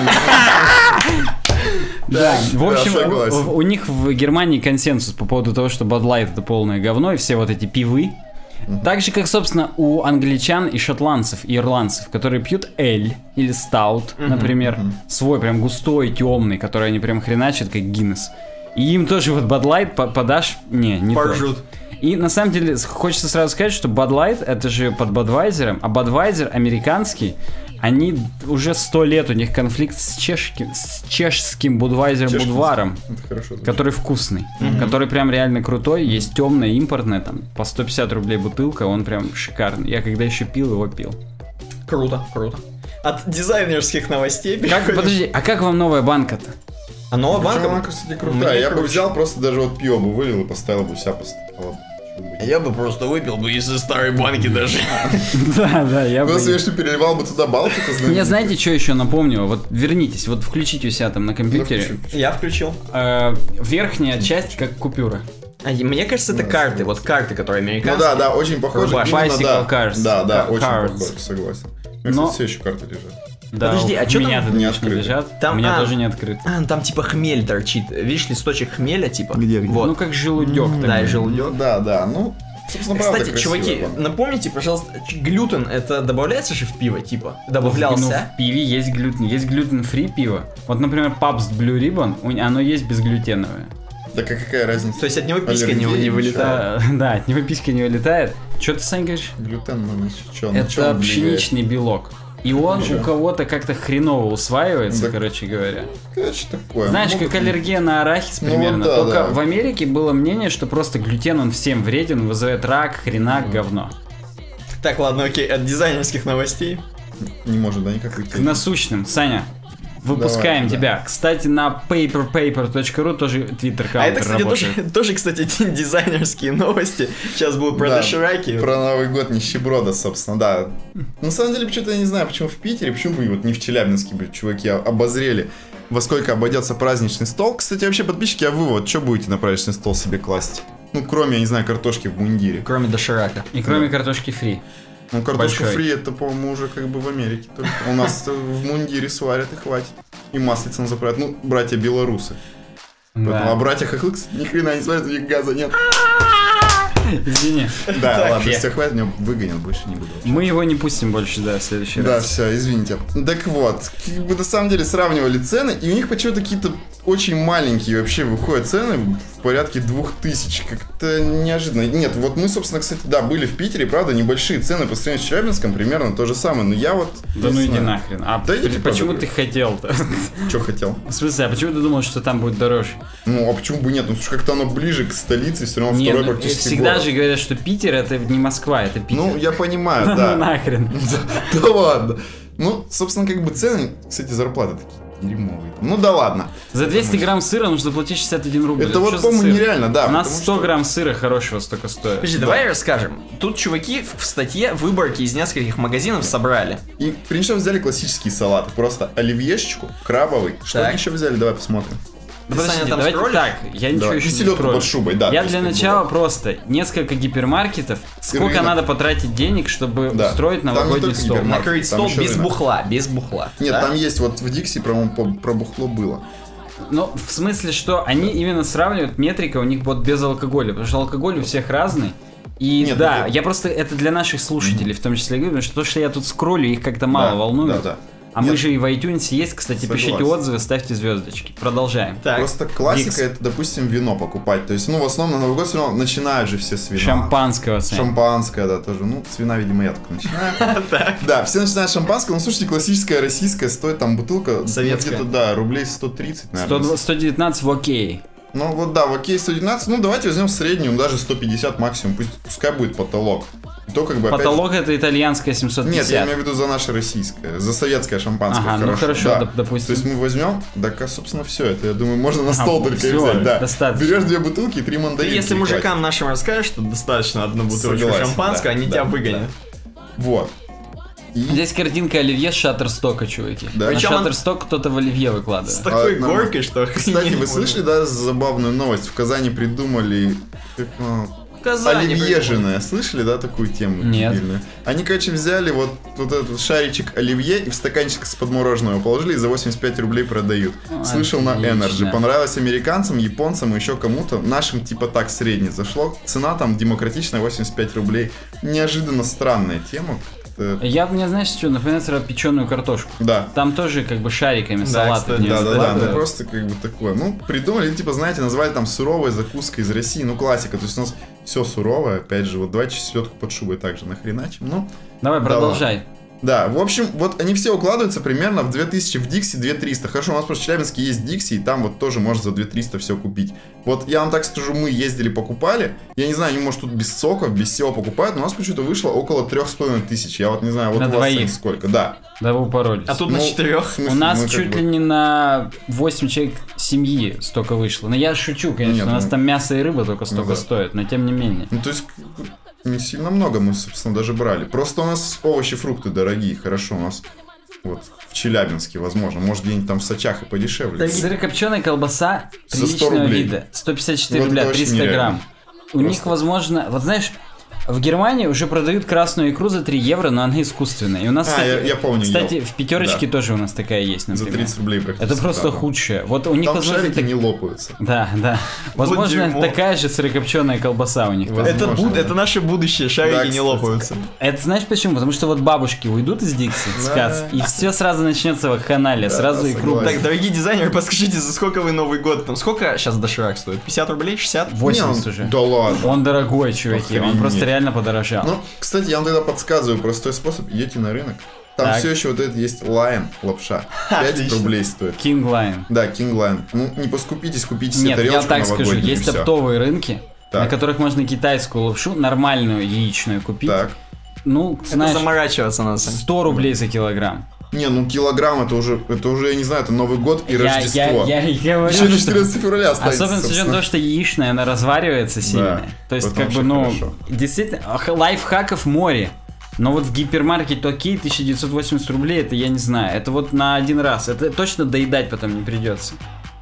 Да, в общем, у них в Германии консенсус по поводу того, что Bud Light это полное говно, и все вот эти пивы. Так же, как, собственно, у англичан и шотландцев, и ирландцев, которые пьют эль или стаут, например, свой прям густой, темный, который они прям хреначат, как Гиннес. И им тоже вот Bud Light подашь, не поржут. И на самом деле хочется сразу сказать, что Bud Light это же под Budweiser, а Budweiser американский, они уже 100 лет, у них конфликт с чешским Budweiser-Будваром, который вкусный, который прям реально крутой, есть темное, импортное, там по 150 рублей бутылка, он прям шикарный. Я когда еще пил, его пил. Круто. От дизайнерских новостей. Подожди, а как вам новая банка-то? А новая банка, кстати, крутая. Я бы взял просто даже вот пиво бы вылил и поставил бы себя Я бы просто выпил бы из старой банки даже. Да, я бы... Просто я что, переливал бы туда Балтику? Мне знаете, что еще напомню? Вот вернитесь, вот включите у себя там на компьютере. Я включил. Верхняя часть как купюра. Мне кажется, это карты, вот карты, которые американские. Ну да, очень похоже. Bicycle cards. Да, очень похоже, согласен. У меня, кстати, все еще карты лежат. Да, подожди, а что у меня там не лежат? У меня тоже не открыт. Там типа хмель торчит. Видишь, листочек хмеля, типа. Где? Вот. Ну как желудек. Да, и желудек. Да, ну... Собственно, правда, кстати, чуваки, напомните, пожалуйста, глютен это добавляется же в пиво, типа? Добавлялся? Ну, в пиве есть глютен. Есть глютен-фри пиво. Вот, например, Pabst Blue Ribbon, оно есть безглютеновое. Да какая разница? То есть от него писька не вылетает? Да, от него писька не вылетает. Что ты, Сань, говоришь? Глютен, что? Это пшеничный белок. И он у кого-то как-то хреново усваивается, короче говоря. Короче, такое. Знаешь, как аллергия на арахис примерно. Да, только в Америке было мнение, что просто глютен, он всем вреден, вызывает рак, хренак, говно. Так, ладно, окей, от дизайнерских новостей. Не может, да, никак уйти. К насущным. Саня, выпускаем тебя. Кстати, на paperpaper.ru тоже твиттер-каунтер это, кстати, работает. тоже, кстати, дизайнерские новости. Сейчас будут про дошираки. Про Новый год нищеброда, собственно, да. На самом деле, почему-то я не знаю, почему в Питере, почему бы вот не в Челябинске бы чуваки обозрели, во сколько обойдется праздничный стол. Кстати, вообще, подписчики, а вы вот что будете на праздничный стол себе класть? Ну, кроме, я не знаю, картошки в мундире. Кроме доширака. И кроме картошки фри. Ну, картошку фри, это, по-моему, уже как бы в Америке только. У нас в мундире сварят и хватит. И маслицем заправят. Ну, братья белорусы. А братья хохлы, ни хрена не сварят, у них газа нет. Извини. Да, ладно, все хватит, меня выгонят, больше не буду. Мы его не пустим больше, да, в следующий раз. Да, все, извините. Так вот, как бы на самом деле сравнивали цены, и у них почему-то какие-то очень маленькие вообще выходят цены в порядке 2000. Как-то неожиданно. Нет, вот мы, собственно, кстати, да, были в Питере, правда, небольшие цены по сравнению с Челябинском, примерно то же самое, но я вот... Да ну иди нахрен. А да почему ты хотел-то? Что хотел? В смысле, а почему ты думал, что там будет дороже? Ну, а почему бы нет? Ну, слушай, как-то оно ближе к столице, все равно второй практически всегда город. Же говорят, что Питер это не Москва, это Питер. Ну, я понимаю, да. Ну нахрен. Да ладно. Ну, собственно, как бы цены, кстати, зарплаты такие дерьмовые. Ну да ладно. За 200 грамм сыра нужно платить 61 рубль. Это вот, по-моему, нереально, да. У нас 100 грамм сыра хорошего столько стоит. Подожди, давай расскажем. Тут чуваки в статье выборки из нескольких магазинов собрали. И причем взяли классические салаты. Просто оливьешечку, крабовый. Что они еще взяли? Давай посмотрим. Подождите, давайте так, я ничего еще не селедку под шубой, да. Я для начала просто несколько гипермаркетов. Сколько надо потратить денег, чтобы устроить новогодний стол? Накрыть стол без бухла, без бухла. Нет, там есть вот в Дикси, по-моему, про бухло было. Ну, в смысле, что они именно сравнивают, метрика у них вот без алкоголя, потому что алкоголь у всех разный. И нет, да, я просто это для наших слушателей в том числе говорю, потому что то, что я тут скроллю, их как-то мало волнует. Да. А мы же и в iTunes есть, кстати, пишите отзывы, ставьте звездочки. Продолжаем. Так. Просто классика это, допустим, вино покупать. То есть, ну, в основном на Новый год все равно начинают же все с вина. Шампанского. Шампанское, да, тоже. Ну, с вина, видимо, я только начинаю. Да, все начинают с шампанского. Ну, слушайте, классическая российская стоит там бутылка. Советская. Где-то, да, рублей 130, наверное. 119 в окей. Ну, вот да, в окей 119. Ну, давайте возьмем среднюю, даже 150 максимум. Пускай будет потолок. То, как бы, потолок опять... это итальянское 750. Нет, я имею в виду за наше российское, за советское шампанское. Ага, хорошо, ну хорошо, да. Допустим. То есть мы возьмем, да, собственно, все это, я думаю, можно на стол только взять, да. Достаточно. Берешь 2 бутылки и 3 мандаринки. Ты если мужикам нашим расскажешь, что достаточно одну бутылочку шампанского, они тебя выгонят. Вот. Здесь картинка оливье с шаттерстока, чуваки. Да. На Причем он- шаттерсток кто-то в оливье С выкладывает. такой ну, горкой, что... Кстати, вы слышали, да, забавную новость? В Казани придумали... Оливьежиное. Слышали, да, такую тему? Нет. дебильную? Они, короче, взяли вот этот шаричек оливье и в стаканчик из-под мороженого положили и за 85 рублей продают. Слышал на Отлично. Energy. Понравилось американцам, японцам и еще кому-то. Нашим типа так средне зашло. Цена там демократичная, 85 рублей. Неожиданно странная тема. Я мне, знаешь, что, например, сразу печеную картошку. Да. Там тоже как бы шариками салаты кстати, в неё Да, закладывают. ну просто как бы такое. Ну, придумали, типа, знаете, назвали там суровая закуска из России, ну, классика. То есть у нас все суровое, опять же, вот давайте селедку под шубой также нахреначим, ну. Давай, продолжай. Да, в общем, вот они все укладываются примерно в 2000 в Дикси, 2300. Хорошо, у нас просто в Челябинске есть Дикси, и там вот тоже можно за 2300 все купить. Вот я вам так скажу, мы ездили, покупали. Я не знаю, они, может, тут без соков, без всего покупают, но у нас почему-то вышло около 3500. Я вот не знаю, вот На у вас двоих. сколько. Да. Да вы упоролись. А тут Ну, на 4. в смысле, У нас мы как чуть бы- ли не на 8 человек семьи столько вышло. Но я шучу, конечно, Нет, у нас ну- там мясо и рыба только столько да. стоят, но тем не менее. Ну, то есть, не сильно много мы, собственно, даже брали. Просто у нас овощи, фрукты дорогие, хорошо, у нас вот в Челябинске, возможно, может где-нибудь там в Сочах и подешевле. Сырокопченая колбаса За 100 приличного рублей. вида. 154 Вот рубля, это очень 300 нереально. грамм. У Просто. них, возможно, вот знаешь, в Германии уже продают красную икру за 3 евро, но она искусственная. И у нас, кстати, я помню, кстати, ел. в пятерочке Да. тоже у нас такая есть, За например. 30 рублей практически. Это просто да. худшее. Вот у них, Там возможно, шарики не лопаются. Да, да. Возможно, дерьмо. такая же сырокопченая колбаса у них. там. Возможно. Это наше будущее, шарики Да, не кстати. лопаются. Это знаешь почему? Потому что вот бабушки уйдут из Дикси, с Кац, и все сразу начнется вакханалия, Да, сразу икру. согласен. Так, дорогие дизайнеры, подскажите, за сколько вы Новый год? Там сколько сейчас доширак стоит? 50 рублей? 60? 80 Не, уже. Да ладно. Он дорогой, чуваки, он Охренеть. просто реально подорожал. Ну, кстати, я вам тогда подсказываю простой способ. Идете на рынок. Там Так. все еще вот это есть лайн, лапша. 5 Отлично. рублей стоит. King Line. Да, King Line. Ну, не поскупитесь, купите себе Нет, я тарелочку так скажу, новогоднюю, есть и всё. оптовые рынки, Так. на которых можно китайскую лапшу, нормальную яичную купить. Так. Ну, Это знаешь, заморачиваться надо, Сань. 100 рублей за килограмм. Не, ну килограмм это уже, я не знаю, это Новый год и Рождество. Я говорю, Еще до что- 14 февраля останется, Особенно с учетом собственно. того, что яичная, она разваривается сильно. Да, То есть, это как бы, вообще ну, хорошо. действительно, лайфхаков море. Но вот в гипермаркете окей, 1980 рублей, это я не знаю. Это вот на один раз. Это точно доедать потом не придется.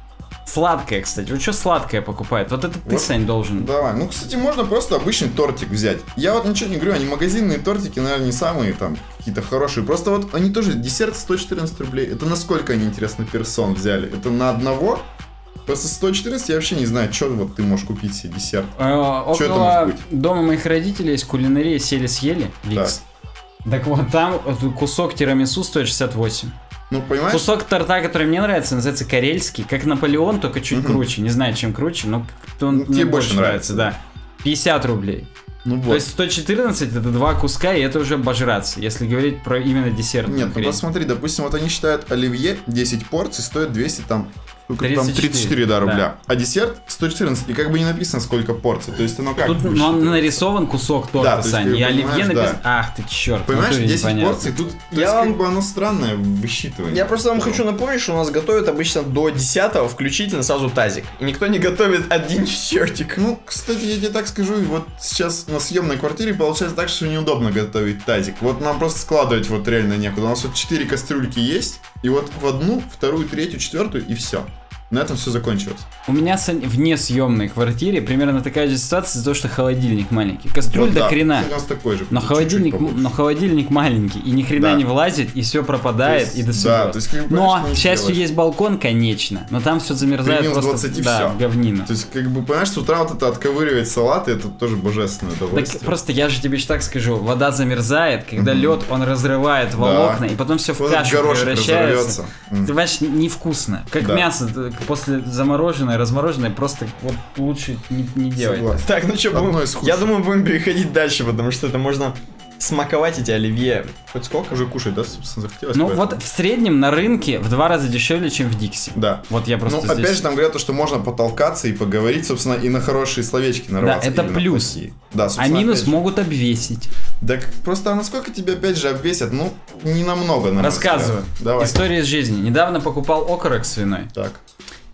Сладкое, кстати. Вот что сладкое покупает? Вот это ты, Вот. Сань, должен. Давай. Ну, кстати, можно просто обычный тортик взять. Я вот ничего не говорю, они магазинные тортики, наверное, не самые там какие-то хорошие. Просто вот они тоже, десерт 114 рублей. Это насколько они, интересно, персон взяли? Это на одного? Просто 114 я вообще не знаю, что вот ты можешь купить себе десерт. Чё это Около может быть? дома моих родителей есть кулинария «Сели-съели». Викс. Так вот, там кусок тирамису стоит 68. Ну, понимаешь? Кусок торта, который мне нравится, называется карельский, как Наполеон, только чуть круче. Не знаю, чем круче, но он Ну, мне тебе больше больше нравится, да. 50 рублей. Ну То вот. есть 114 это 2 куска, и это уже обожраться, если говорить про именно десерт. Нет, ну посмотри, допустим, вот они считают оливье 10 порций стоит 200 там... сколько там, 34 да, рубля. да. А десерт 114, и как бы не написано, сколько порций. То есть оно как... Тут высчитывается? нарисован кусок Да, торта, то есть Сань, ты и оливье понимаешь, написано... да. Ах ты черт, Понимаешь, 10 непонятно. порций, тут, то Я есть, вам- как бы оно странное высчитывание. Я просто вам хочу напомнить, что у нас готовят обычно до 10-го включительно сразу тазик. И никто не готовит один десертик. Ну, кстати, я тебе так скажу, вот сейчас на съемной квартире получается так, что неудобно готовить тазик. Вот нам просто складывать вот реально некуда. У нас вот 4 кастрюльки есть, и вот в одну, вторую, третью, четвертую, и все. На этом все закончилось. У меня в несъемной квартире примерно такая же ситуация из-за того, что холодильник маленький. Кастрюль Вот до да, хрена. у нас такой же. Но чуть-чуть холодильник, побольше. маленький, и ни хрена Да. не влазит, и все пропадает, То есть, и до да, свидания. то есть, как бы, Но, понимаешь, к не счастью, сделаешь. есть балкон, конечно, но там все замерзает При минус просто 20 да, всё. в говнину. То есть, как бы, понимаешь, с утра вот это отковыривать салаты, это тоже божественное Так удовольствие. просто я же тебе так скажу, вода замерзает, когда лед, он разрывает волокна, и потом все в Вот этот кашу горошек превращается. разорвется. Ты понимаешь, невкусно. Как Да. мясо после замороженное, размороженное, просто вот лучше не делать. Согласен. Так, ну что, Одно из худших. я думаю, будем переходить дальше, потому что это можно смаковать эти оливье. Хоть сколько? Уже кушать, да, собственно, захотелось? Ну поэтому. вот в среднем на рынке в 2 раза дешевле, чем в Дикси. Да. Вот я просто Ну, здесь... опять же, там говорят, что можно потолкаться и поговорить, собственно, и на хорошие словечки нарваться. это или на плюс. плохие. Да, А собственно, минус опять же. могут обвесить. Да просто, а насколько тебя опять же обвесят? Ну, не намного, на мой Рассказываю. взгляд. Давай. История из жизни. Недавно покупал окорок свиной. Так.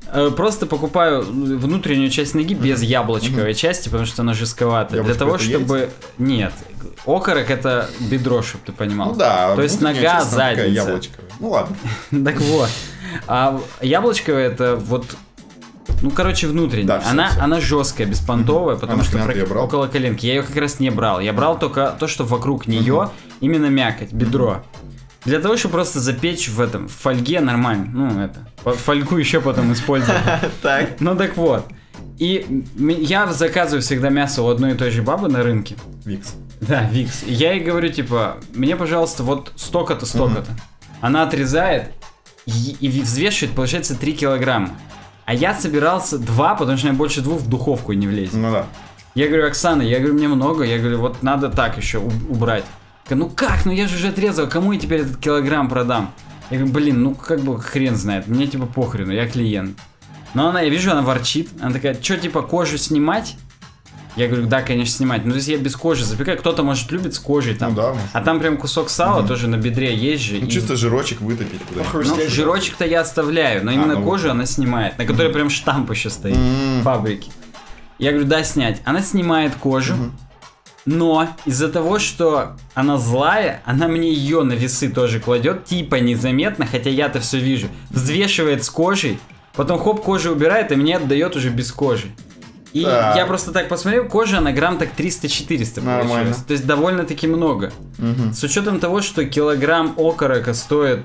Просто покупаю внутреннюю часть ноги без яблочковой части, потому что она жестковатая. Для того, чтобы... Нет. Окорок это бедро, чтобы ты понимал. Ну да. То есть нога, задница. Яблочковая. Ну ладно. Так вот. А яблочковая это вот... Ну, короче, внутренняя. Да, всё. Она жесткая, беспонтовая, потому что около коленки. Я ее как раз не брал. Я брал только то, что вокруг нее именно мякоть, бедро. Для того, чтобы просто запечь в фольге нормально. Ну, фольгу еще потом использовать. Так. Ну, так вот. И я заказываю всегда мясо у одной и той же бабы на рынке. Викс. Да, Викс. И я ей говорю, типа, мне, пожалуйста, вот столько-то, столько-то. Она отрезает и взвешивает, получается, 3 килограмма. А я собирался 2, потому что у меня больше 2 в духовку не влезет. Ну да. Я говорю, Оксана, мне много. Я говорю, вот надо так еще убрать. Ну как? Ну я же уже отрезал, кому я теперь этот килограмм продам? Я говорю, блин, ну как бы хрен знает, мне типа похрену, я клиент. Но я вижу, она ворчит, она такая, что типа кожу снимать? Я говорю, да, конечно, снимать. Ну, то есть я без кожи запекаю, кто-то, может, любит с кожей там. Ну да, может. А там прям кусок сала тоже на бедре есть же. Ну, чисто жирочек вытопить куда-нибудь. Ну, жирочек-то я оставляю, но именно ну кожу она снимает, на которой прям штамп еще стоит, фабрики. Я говорю, да, снять. Она снимает кожу, но из-за того, что она злая, она мне ее на весы тоже кладет, типа незаметно, хотя я-то все вижу. Взвешивает с кожей, потом хоп, кожу убирает, и мне отдает уже без кожи. И я просто так посмотрел, кожа на грамм так 300-400 получилось. То есть довольно-таки много. С учетом того, что килограмм окорока стоит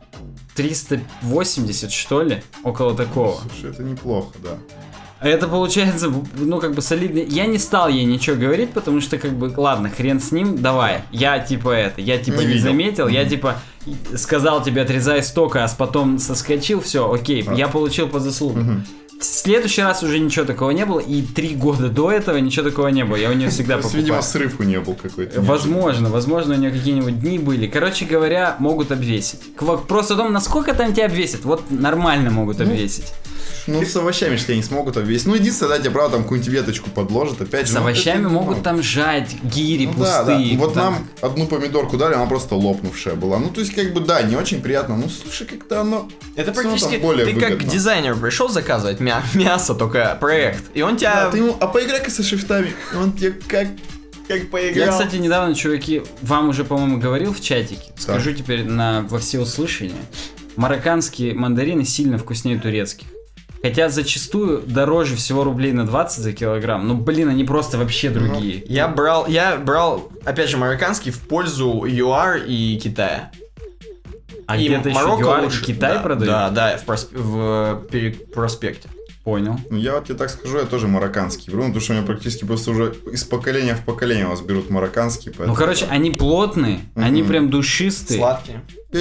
380, что ли? Около такого. Слушай, это неплохо, да. Это получается, ну, как бы солидно. Я не стал ей ничего говорить, потому что, как бы, ладно, хрен с ним, давай. Я типа не заметил, я типа сказал тебе отрезай столько, а потом соскочил, все, окей, я получил по заслугам. В следующий раз уже ничего такого не было, и 3 года до этого ничего такого не было. Я у нее всегда покупал. Видимо, срыв у нее был какой-то. Возможно, у нее какие-нибудь дни были. Короче говоря, могут обвесить. Просто о том, насколько там тебя обвесят. Вот нормально могут обвесить. Ну, с овощами что не смогут обвесить. Ну, единственное, да, тебе, правда, там какую-нибудь веточку подложат, опять же. С овощами могут там жать, гири пустые. Да. Вот нам одну помидорку дали, она просто лопнувшая была. Ну, то есть, как бы, да, не очень приятно. Ну, слушай, как-то оно... Это практически ты как дизайнер пришел заказывать мясо, только проект, и он тебя... Да, ты ему, а поиграй-ка со шрифтами, он тебе как поиграл. Я, кстати, недавно, чуваки, вам уже, по-моему, говорил в чатике, скажу теперь во всеуслышание, марокканские мандарины сильно вкуснее турецких. Хотя зачастую дороже всего рублей на 20 за килограмм. Ну, блин, они просто вообще другие. Я брал, опять же, марокканский в пользу ЮАР и Китая. А где-то еще ЮАР и Китай продают? Да, в проспекте. Понял. Ну, я вот тебе так скажу, я тоже марокканский беру, потому что у меня практически просто уже из поколения в поколение вас берут марокканские. Ну, короче, они плотные, они прям душистые. Сладкие.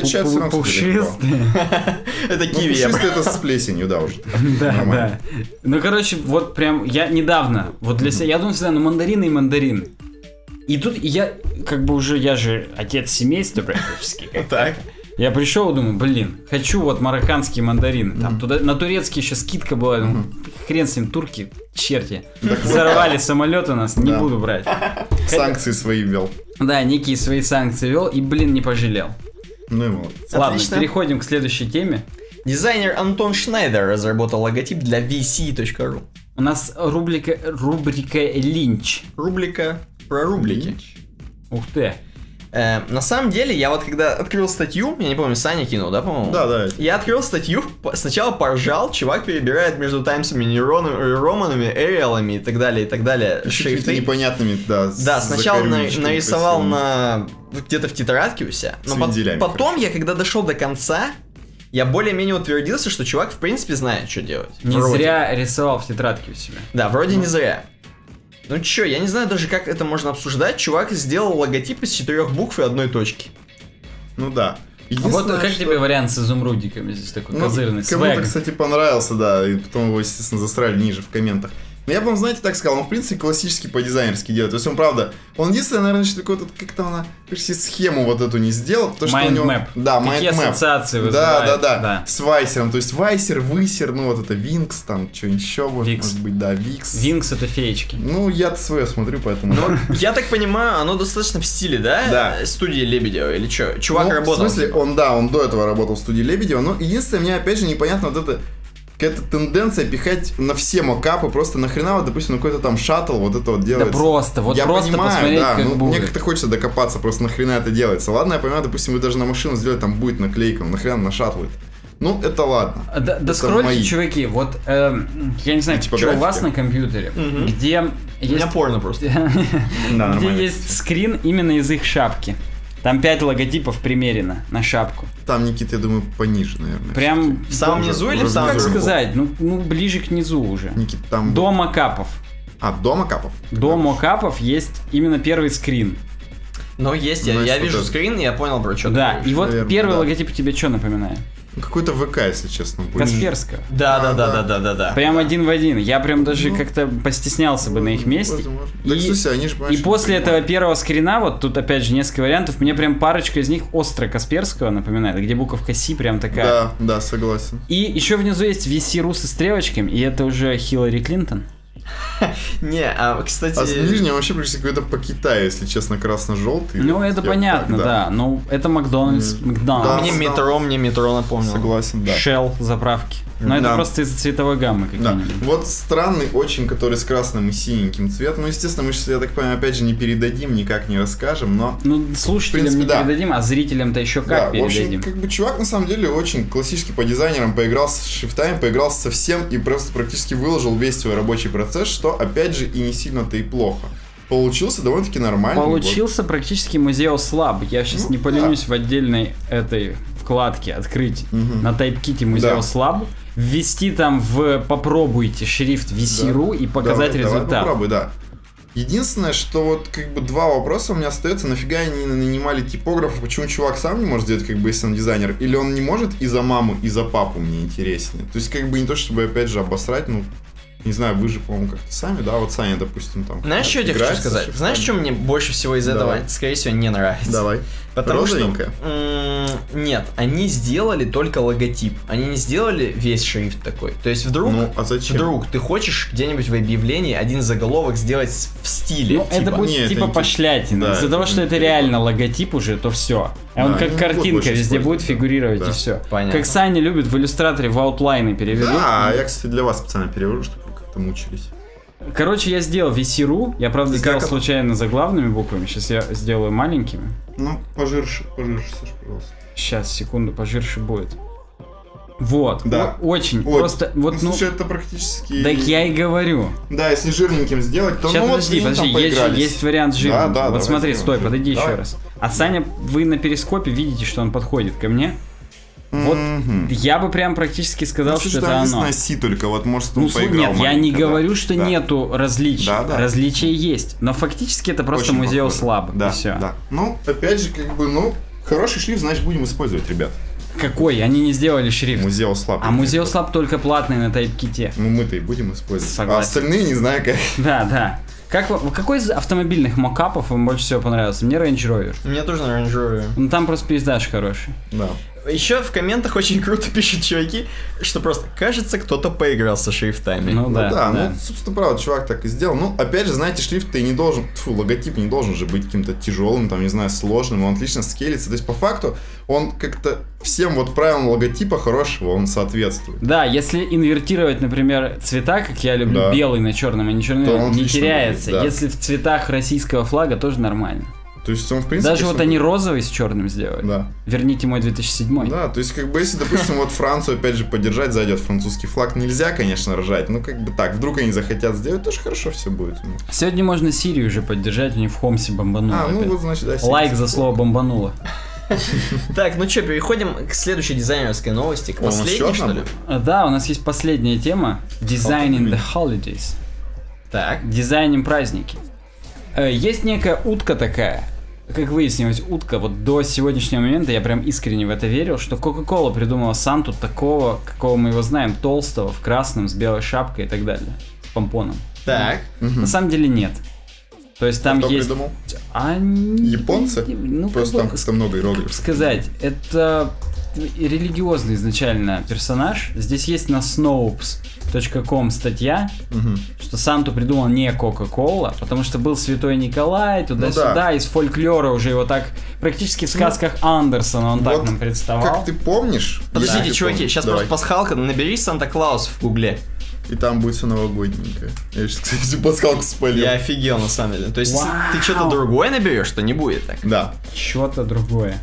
Пушистые. Это киви. Пушистые это с плесенью, да, уже. Да. Ну, короче, вот прям я недавно, вот для себя, я думал всегда, мандарины и мандарины. И тут я, как бы уже, я же отец семейства практически. Так. Я пришел, думаю, блин, хочу вот марокканские мандарины. Там туда на турецкие еще скидка была. Думаю, хрен с ним, турки, черти. Взорвали самолет у нас, не буду брать. Санкции свои ввел. Да, некие свои санкции вел и, блин, не пожалел. Ну и молодец. Ладно, переходим к следующей теме. Дизайнер Антон Шнайдер разработал логотип для vc.ru. У нас рубрика Линч. Рубрика про рубрики. Ух ты. На самом деле, я вот когда открыл статью, я не помню, Саня кинул, да, по-моему? Да. Я открыл статью, сначала поржал, чувак перебирает между таймсами, романами, эриалами и так далее, шрифты. Непонятными, да. Да, сначала нарисовал где-то в тетрадке у себя, но потом я, когда дошел до конца, я более-менее утвердился, что чувак в принципе знает, что делать. Не зря рисовал в тетрадке у себя. Да, вроде не зря. Ну чё, я не знаю даже, как это можно обсуждать. Чувак сделал логотип из 4 букв и 1 точки. Ну да. Вот как тебе вариант с изумрудиками здесь такой козырный свэг? Кому-то, кстати, понравился, да, и потом его, естественно, засрали ниже в комментах. Но я бы вам, знаете, так сказал, он, в принципе, классически по-дизайнерски делает. То есть он, правда, он единственное, наверное, что такое тут как-то она почти схему вот эту не сделал. Потому что у него... Да, какие майндмэп. ассоциации вызывает. Да. С вайсером. То есть вайсер, высер, ну вот это Винкс, там, что еще может быть, да, Викс. Винкс это феечки. Ну, я-то свое смотрю, поэтому... Ну, я так понимаю, оно достаточно в стиле, да? Да. Студии Лебедева или что? Чувак работал. В смысле, он до этого работал в студии Лебедева, но единственное, мне опять же непонятно вот это... какая-то тенденция пихать на все мокапы, просто нахрена вот, допустим, на какой-то там шаттл вот это вот делается. Да просто, вот я просто понимаю, посмотреть, да, как ну, будет. мне как-то хочется докопаться, просто нахрена это делается. Ладно, я понимаю, допустим, вы даже на машину сделали, там будет наклейка, нахрена на шаттл это. Ну, это ладно. Да скрольте, чуваки, вот, я не знаю, что у вас на компьютере, где У меня есть... порно просто. Да, Где нормально. есть скрин именно из их шапки. Там 5 логотипов примерено на шапку. Там, Никита, я думаю, пониже, наверное. Прям, В самом низу или в самом как верху? сказать, ну ближе к низу уже. Никита, там... До мокапов. до мокапов? До мокапов есть именно первый скрин. Но есть, я Значит, вижу вот это. скрин, и я понял, про что Да, и вот наверное, первый да. логотип тебе что напоминает? Ну, какой-то ВК, если честно. будет. Касперского. Да. Прям один в один. Я прям даже как-то постеснялся бы на их месте. Возможно. И- Так, слушай, они же, И понимаешь, после не этого понимают. первого скрина, вот тут опять же несколько вариантов, мне прям парочка из них остро Касперского напоминает, где буковка Си прям такая. Да, согласен. И еще внизу есть VC-ру со стрелочками, и это уже Хиллари Клинтон. Не, кстати... А с нижним вообще пришли какой-то по Китаю, если честно, красно-желтый. Ну, это Я понятно, так, да. Ну, это Макдональдс. Да. Макдональдс. Мне метро напомнил. Согласен, да. Shell заправки. Но это Да. просто из-за цветовой гаммы Да. какие-нибудь. Вот странный очень, который с красным и синеньким цветом. Ну, естественно, мы сейчас, я так понимаю, опять же не передадим, никак не расскажем, но... Ну, слушателям В принципе, не да. передадим, а зрителям-то еще как да, в общем, передадим. как бы чувак на самом деле очень классически по дизайнерам поиграл с шрифтами, поиграл со всем и просто практически выложил весь свой рабочий процесс, что опять же и не сильно-то и плохо. Получился довольно-таки нормальный. Получился практически Museus Lab. Я сейчас Ну, не поленюсь в отдельной этой вкладке открыть на TypeKit Museus Lab, ввести там в попробуйте шрифт VC.ru и показать Давай, результат. попробуй, да. Единственное, что вот как бы два вопроса у меня остается. Нафига они нанимали типографа? Почему чувак сам не может сделать, как бы, если он дизайнер? Или он не может и за маму, и за папу, мне интереснее. То есть, как бы не то, чтобы опять же обосрать, ну, не знаю, вы же, по-моему, как-то сами, да? Вот Саня, допустим, там. Знаешь, что я тебе хочу играет со сказать? шрифтами. Знаешь, что мне больше всего из этого, Давай. скорее всего, не нравится? Давай. Потому что... Розовенькая? Нет, они сделали только логотип. Они не сделали весь шрифт такой. То есть вдруг... Ну, а зачем? Вдруг ты хочешь где-нибудь в объявлении один заголовок сделать в стиле. Ну, это будет не, это типа не- пошлятина. да, Из-за это того, что не- это реально логотип уже, то все. А Да, он как ну, картинка больше везде будет использовать, да. фигурировать, Да. и все. Понятно. Как Саня любит в иллюстраторе в аутлайны переведут. Да, я, кстати, для вас специально перевожу, чтобы вы как-то мучились. Короче, я сделал VC.ru. Я, правда, И сделал как это? случайно заглавными буквами. Сейчас я сделаю маленькими. Ну, пожирше, Саш, пожалуйста. Сейчас, секунду, пожирше будет. Вот. Да. Очень. Вот. Просто, вот, ну... Слушай, это практически... Так я и говорю. Да, если жирненьким сделать, то Сейчас, ну подожди, вот подожди, там есть, поигрались. есть вариант жирный. Да, Вот давай смотри, сделаем. стой, подойди Давай. еще раз. А Саня, вы на перископе видите, что он подходит ко мне. Вот Мгм. я бы прям практически сказал, Ну, что слушай, это там оно. единственное C только, вот может он Ну, поиграл нет, я не маленько, да. говорю, что Да. нету различий. Да, да. Различия есть. Но фактически это просто Очень музей похоже. слаб. Да, и все. да. Ну, опять же, как бы, ну, хороший шрифт, значит, будем использовать, ребят. Какой? Они не сделали шрифт. Музей слаб. А музей слаб только платный на тайп-ките. Ну, мы-то и будем использовать. Согласен. А остальные не знаю как. Да, да. Какой из автомобильных мокапов вам больше всего понравился? Мне Range Rover. Мне тоже на Range Rover. Ну там просто пейзаж хороший. Да. Еще в комментах очень круто пишут чуваки, что просто кажется, кто-то поиграл со шрифтами. Ну да, да. Ну, собственно, правда, чувак так и сделал. Ну, опять же, знаете, шрифт-то и не должен, логотип не должен же быть каким-то тяжелым, там, не знаю, сложным, он отлично скейлится. То есть, по факту, он как-то всем вот правилам логотипа хорошего, он соответствует. Да, если инвертировать, например, цвета, как я люблю, Да. белый на черном, а не черный, То он не отлично теряется. будет, да. Если в цветах российского флага, тоже нормально. То есть, он, в принципе... Даже вот если- они розовый с черным сделали. Да. Верните мой 2007. Да, то есть, как бы, если, допустим, вот Францию, опять же, поддержать, зайдет французский флаг, нельзя, конечно, рожать, ну, как бы так, вдруг они захотят сделать, тоже хорошо все будет. Ну. Сегодня можно Сирию уже поддержать, у них в Хомсе бомбануло. А, ну, опять. вот, значит, да. Лайк за слово бомбануло. Так, ну что, переходим к следующей дизайнерской новости, к О, у нас последней, еще что одна ли? будет? Да, у нас есть последняя тема. Designing the holidays. Так. Дизайним праздники. Есть некая утка такая. Как выяснилось, утка, вот до сегодняшнего момента я прям искренне в это верил, что Coca-Cola придумала Санту такого, какого мы его знаем, толстого, в красном, с белой шапкой и так далее, с помпоном. Так. На самом деле нет. То есть там Кто есть... придумал? Они... Японцы? Ну, Просто там как бы, как-то много как иероглифов. сказать, это религиозный изначально персонаж. Здесь есть на snopes.com статья, что Санту придумал не Кока-Кола, потому что был Святой Николай, туда-сюда, из фольклора уже его так, практически в сказках Андерсона он так нам представал. Как ты помнишь... Подождите, чуваки, сейчас просто пасхалка, набери Санта-Клаус в гугле. И там будет все новогодненькое. Я сейчас, кстати, пасхалку спалил. Я офигел, на самом деле. То есть ты что-то другое наберешь, что не будет так? Да. Что-то другое.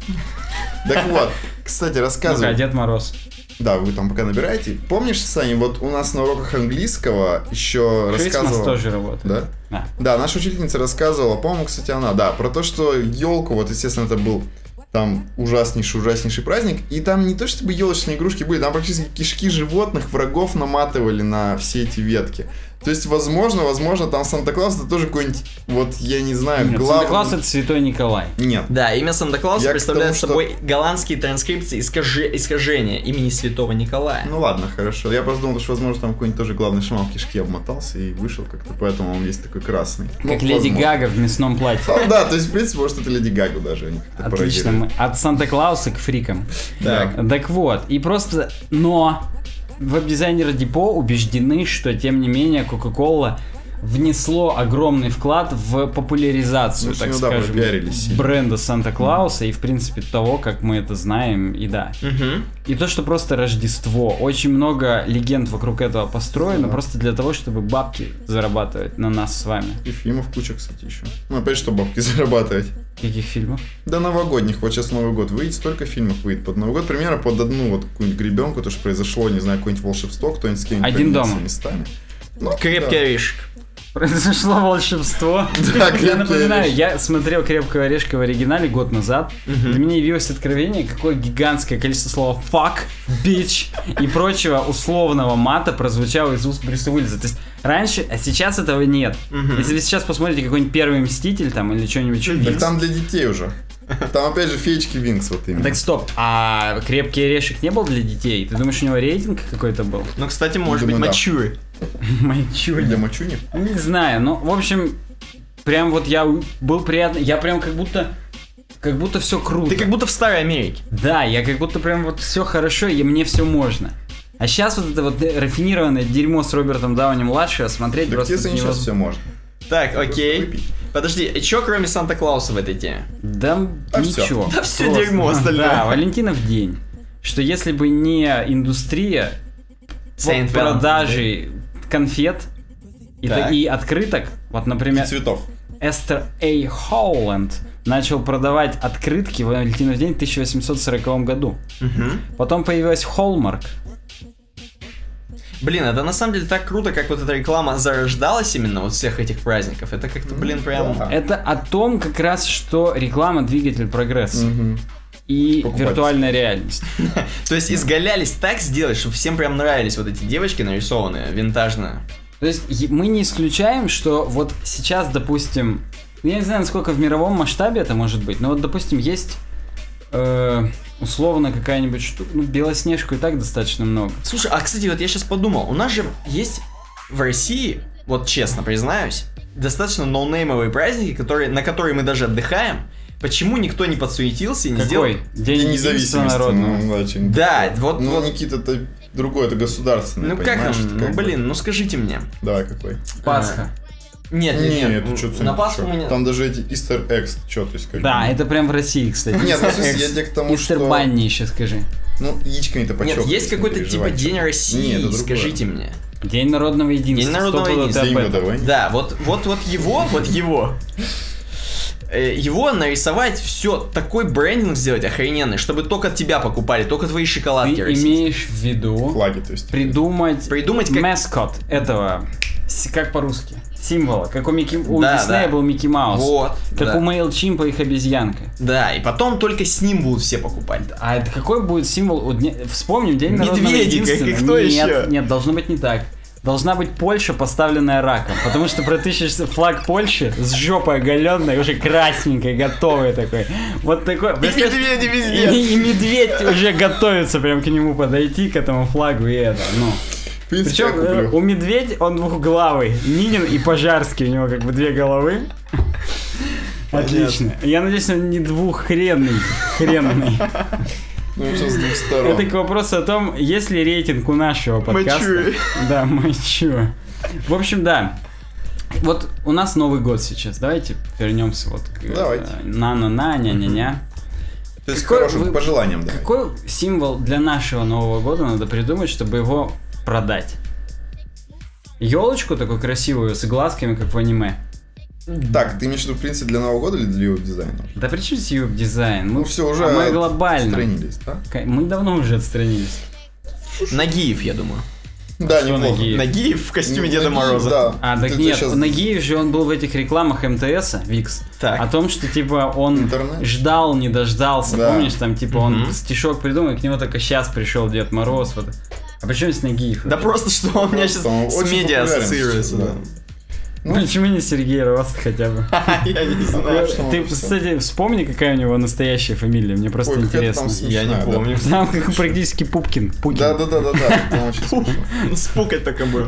Так вот, кстати, рассказывай. Ну-ка, Дед Мороз. Да, вы там пока набираете. Помнишь, Саня, вот у нас на уроках английского еще рассказывала... тоже работает. Да? Да, наша учительница рассказывала, по-моему, кстати, она, да, про то, что елку, вот, естественно, это был там ужаснейший праздник, и там не то чтобы елочные игрушки были, там практически кишки животных, врагов наматывали на все эти ветки. То есть, возможно, там Санта-Клаус это тоже какой-нибудь, вот, я не знаю, Нет, главный... Санта-Клаус это Святой Николай. Нет. Да, имя Санта-Клауса представляет тому, собой голландские транскрипции искажения имени Святого Николая. Ну ладно, хорошо. Я просто думал, что, возможно, там какой-нибудь тоже главный шаман в кишке обмотался и вышел как-то, поэтому он весь такой красный. Как Леди Гага в мясном платье. Ну, да, то есть, в принципе, может, это Леди Гагу даже они как-то Отлично, пародируют. мы от Санта-Клауса к фрикам. Так вот, и просто... Но веб-дизайнеры Депо убеждены, что, тем не менее, Coca-Cola внесло огромный вклад в популяризацию, так скажем, бренда Санта-Клауса и, в принципе, того, как мы это знаем, и да. И то, что просто Рождество. Очень много легенд вокруг этого построено, просто для того, чтобы бабки зарабатывать на нас с вами. И фильмов куча, кстати, еще. Ну, опять, что бабки зарабатывать. Каких фильмов? Да новогодних. Вот сейчас Новый год выйдет, столько фильмов выйдет под Новый год. Примерно под одну вот какую-нибудь гребенку, то, что произошло, не знаю, какое-нибудь волшебство, кто-нибудь с кем-нибудь Один дома. местами. Ну, Крепкий орешек. Произошло волшебство. Я напоминаю, я смотрел «Крепкого орешка» в оригинале год назад. Для меня явилось откровение, какое гигантское количество слов fuck, bitch и прочего условного мата прозвучало из уст Брюса Уиллиса. То есть раньше, а сейчас этого нет. Если вы сейчас посмотрите какой-нибудь «Первый Мститель» там или что-нибудь... Так там для детей уже. Там опять же феечки Винкс вот именно. Так стоп, а «Крепкий орешек» не был для детей? Ты думаешь, у него рейтинг какой-то был? Ну, кстати, может быть, мачуры. Мачури. Для мачуни? Не знаю, ну, в общем, прям вот я был приятно, я прям как будто все круто. Ты как будто в Старой Америке. Да, я как будто прям вот все хорошо, и мне все можно. А сейчас вот это вот рафинированное дерьмо с Робертом Дауни-младшего смотреть так просто невозможно. Сейчас все можно. Так, окей. Подожди, и чё кроме Санта-Клауса в этой теме? Да ничего. Да все дерьмо остальное. Да, Валентинов день. Что если бы не индустрия продажи конфет и открыток, вот, например, и цветов. Эстер А. Холланд начал продавать открытки в Валентинов день в 1840 году. Потом появилась Hallmark. Блин, это на самом деле так круто, как вот эта реклама зарождалась именно вот всех этих праздников. Это как-то, блин, прям... Это о том как раз, что реклама двигатель прогресса. И виртуальная реальность. То есть изгалялись так сделать, чтобы всем прям нравились вот эти девочки нарисованные, винтажные. То есть мы не исключаем, что вот сейчас, допустим, я не знаю, насколько в мировом масштабе это может быть, но вот, допустим, есть условно какая-нибудь штука, ну, Белоснежку и так достаточно много. Слушай, а, кстати, вот я сейчас подумал, у нас же есть в России, вот честно признаюсь, достаточно ноунеймовые праздники, на которые мы даже отдыхаем. Почему никто не подсуетился и не сделал... День независимости народного. Да, вот... Ну, вот... Никита, это другое, это государственное, ну как он? Ну, блин, ну скажите мне. Давай, какой? Пасха. Нет, на Пасху мы не... Там даже эти Easter eggs, что, то есть как... Да, это прям в России, кстати. Нет, ну, в смысле, я тебе к тому, что... Easter Bunny еще скажи. Ну, яичками-то почёкались. Нет, есть какой-то типа День России, скажите мне. День народного единства. День народного единства. Да, вот его, его нарисовать, все, такой брендинг сделать охрененный, чтобы только тебя покупали, только твои шоколадки Ты растить. имеешь в виду флаги, то есть придумать как... маскот этого, как по-русски, символа, как у Диснея был Микки Маус, вот, как у MailChimp их обезьянка. Да, и потом только с ним будут все покупать. А это какой будет символ? Вспомним День народного единства. Медведик, кто еще? Нет, должно быть не так. Должна быть Польша, поставленная раком. Потому что протыщешься флаг Польши с жопой оголенной, уже красненькой, готовый такой. Вот такой. И медведи везде. И медведь уже готовится прям к нему подойти, к этому флагу и это. Ну. Причем у медведя он двухглавый. Минин и Пожарский, у него как бы две головы. Отлично. Я надеюсь, он не двуххренный. Ну, сейчас с двух сторон. Это к вопросу о том, есть ли рейтинг у нашего подкаста. Mature. Да, mature. В общем, да. Вот у нас Новый год сейчас. Давайте вернемся вот к Давайте. на-на-на, ня-ня-ня. То есть, Какой хорошим вы- пожеланиям, да. Какой символ для нашего Нового года надо придумать, чтобы его продать? Елочку такую красивую с глазками, как в аниме. Так, ты имеешь в виду, в принципе, для Нового года или для дизайна? Да при чем здесь дизайн? Ну, все уже мы глобально. отстранились, да? Мы давно уже отстранились. Нагиев, я думаю. Да, Что неплохо. Нагиев? Нагиев в костюме Деда Нагиев, Мороза. Да. А, так Ты нет, щас- Нагиев же он был в этих рекламах МТСа, Викс. Так. О том, что типа он Интернет? ждал, не дождался. Да. Помнишь, там типа он Мгм. стишок придумал, и к нему только сейчас пришел Дед Мороз. Вот. А при чем здесь Нагиев? Да просто что он у меня сейчас Он с очень медиа популярен ассоциируется. сейчас, Да. Ну, Почему не Сергей Рост хотя бы? Я не знаю. что Ты, он писал. кстати, вспомни, какая у него настоящая фамилия, мне просто Ой, какая-то интересно. там Я не смешная, да. помню. Там как практически Пупкин. Пукин. Да, там очень смешно. Спукать только был.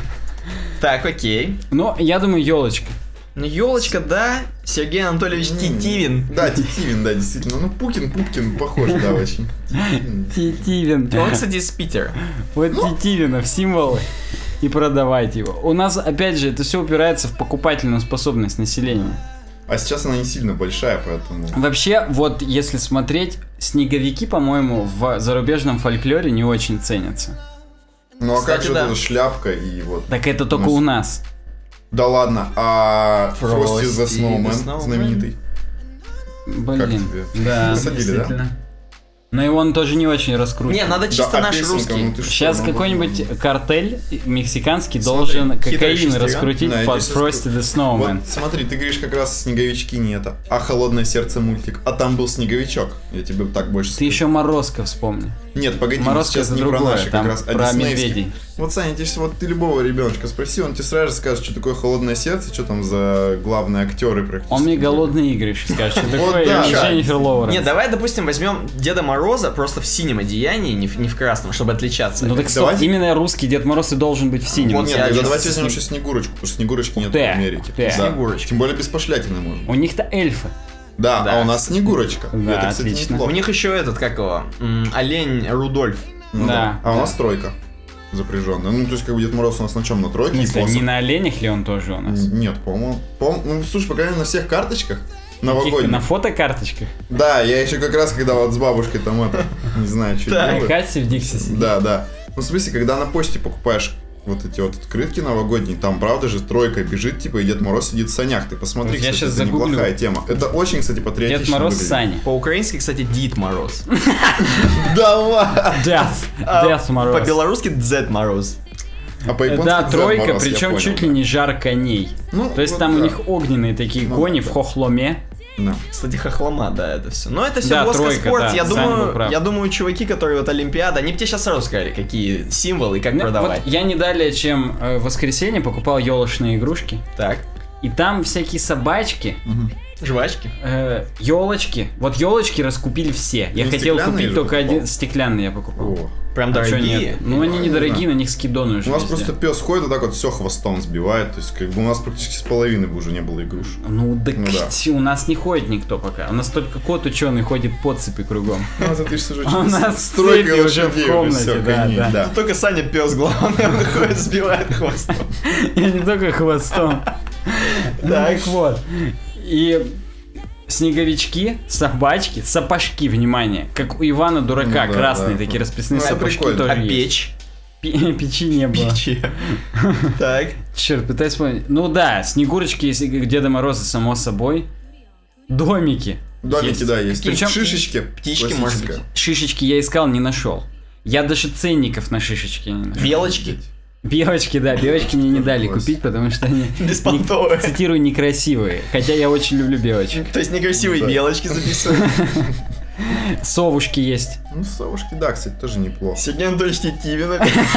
Так, окей. Но я думаю, елочка. Ну, елочка, да. Сергей Анатольевич Титивин. Да, Титивин, да, действительно. Ну, Пупкин похож, да, очень. Титивин. Он, кстати, из Питера. Вот Титивина в символы и продавайте его. У нас, опять же, это все упирается в покупательную способность населения. А сейчас она не сильно большая, поэтому... Вообще, вот если смотреть, снеговики, по-моему, в зарубежном фольклоре не очень ценятся. Ну, а как Кстати, же да. эта шляпка и вот... Так это только Ну, у нас. Да ладно, а Frosty the Frosty Snowman the Snowman. знаменитый? Блин. тебе? Да, Посадили, да? действительно. Но и он тоже не очень раскручен. Не, надо чисто Да, а наш песенка, русский. ну ты что, Сейчас ну, какой-нибудь картель мексиканский Смотри, должен хитрая кокаин шестерня. раскрутить Да, я под тебе сейчас Frosty the Snowman. Вот смотри, ты говоришь как раз «Снеговички» не это, а «Холодное сердце» мультик, а там был снеговичок. Я тебе так больше Ты скажу. еще Морозко вспомни. Нет, погоди, Морозко сейчас это не про другое, наши, там как раз, а про диснеевские. медведей. Вот, Саня, вот ты любого ребеночка спроси, он тебе сразу же скажет, что такое «Холодное сердце», что там за главные актеры практически. Он мне голодные игры еще скажет, что Вот такое, да. и Дженнифер Лоуренс. Не, давай, допустим, возьмем Деда Мороза просто в синем одеянии, не в красном, чтобы отличаться. Ну так стоп, Давайте. именно русский Дед Мороз и должен быть в синем. Вот, нет, Я тогда чисто давайте возьмем с еще Снегурочку, потому что Снегурочки нет в ты, Америке. ты. Да. Снегурочка. Тем более без пошлятины можно. У них-то эльфы. Да, Да. а у нас Снегурочка. Да, Это, кстати, отлично. У неплохо. них еще этот, как его, олень Рудольф. Ну Да, А у да. нас тройка запряженная. Ну, то есть, как бы Дед Мороз у нас на чем? На тройке? Не, с боссом? не на оленях ли он тоже у нас? Нет, по-моему. Ну, слушай, по крайней мере, на всех карточках Каких-то новогодних. на фотокарточках? Да, я еще как раз, когда вот с бабушкой там это, не знаю, что Так. делаю. Катя в Дикси сидит. Да, да. Ну, в смысле, когда на почте покупаешь вот эти вот открытки новогодние, там, правда же, тройка бежит, типа, и Дед Мороз сидит в санях. Ты посмотри, Вот я кстати, щас это загуглю. неплохая тема. Это очень, кстати, патриотично Дед Мороз выглядит. Сани. По-украински, кстати, Дед Мороз. Да ладно! Death Мороз. По-белорусски Дед Мороз. А по-японски Да, Дед тройка, Мороз, я причем понял, чуть ли да. не жар коней. Ну, То есть вот там у да. них огненные такие Ну, кони да. в хохломе. Да. Кстати, хохлома, да, это все. Но это все Да, Воска тройка, Спорт. да, Я Саня был думаю, прав. я думаю, чуваки, которые вот Олимпиада, они бы тебе сейчас сразу сказали, какие символы и как Ну, продавать. вот я не далее, чем в воскресенье покупал елочные игрушки. Так, И там всякие собачки, жвачки. елочки. Вот елочки раскупили все. Я Не хотел стеклянные купить же только покупал? один стеклянный, я покупал. О. Прям А чё дорогие. нет? Ну они не недорогие, знаю. на них скидоны уже У нас везде. просто пес ходит, и так вот все хвостом сбивает. То есть, как бы у нас практически с половины бы уже не было игрушек. Ну да, Ну да. у нас не ходит никто пока. У нас только кот ученый ходит по цепи кругом. Ну, это ты же А у нас стройка цепи уже в лошадей комнате, всё, да, коней, да. Только Саня пес главный, он ходит, сбивает хвостом. Я не только хвостом. Так вот. И снеговички, собачки, сапожки, внимание. Как у Ивана Дурака, Ну да, красные да. такие расписные Ну, это сапожки прикольно. тоже А есть. печь? Печи не было. Печи. Так. Черт, пытаюсь вспомнить. Ну да, снегурочки есть, как Деда Мороза, само собой. Домики. Домики, да, есть. Причем Шишечки. птички, может быть. классическая. Шишечки я искал, не нашел. Я даже ценников на шишечки не нашел. Белочки. Белочки, да, белочки мне не дали Класс. купить, потому что они, Беспонтовые. цитирую, некрасивые. Хотя я очень люблю белочек. То есть некрасивые Да. белочки записывают. Совушки есть. Ну, совушки, да, кстати, тоже неплохо. Сергей Анатольевич Титивин.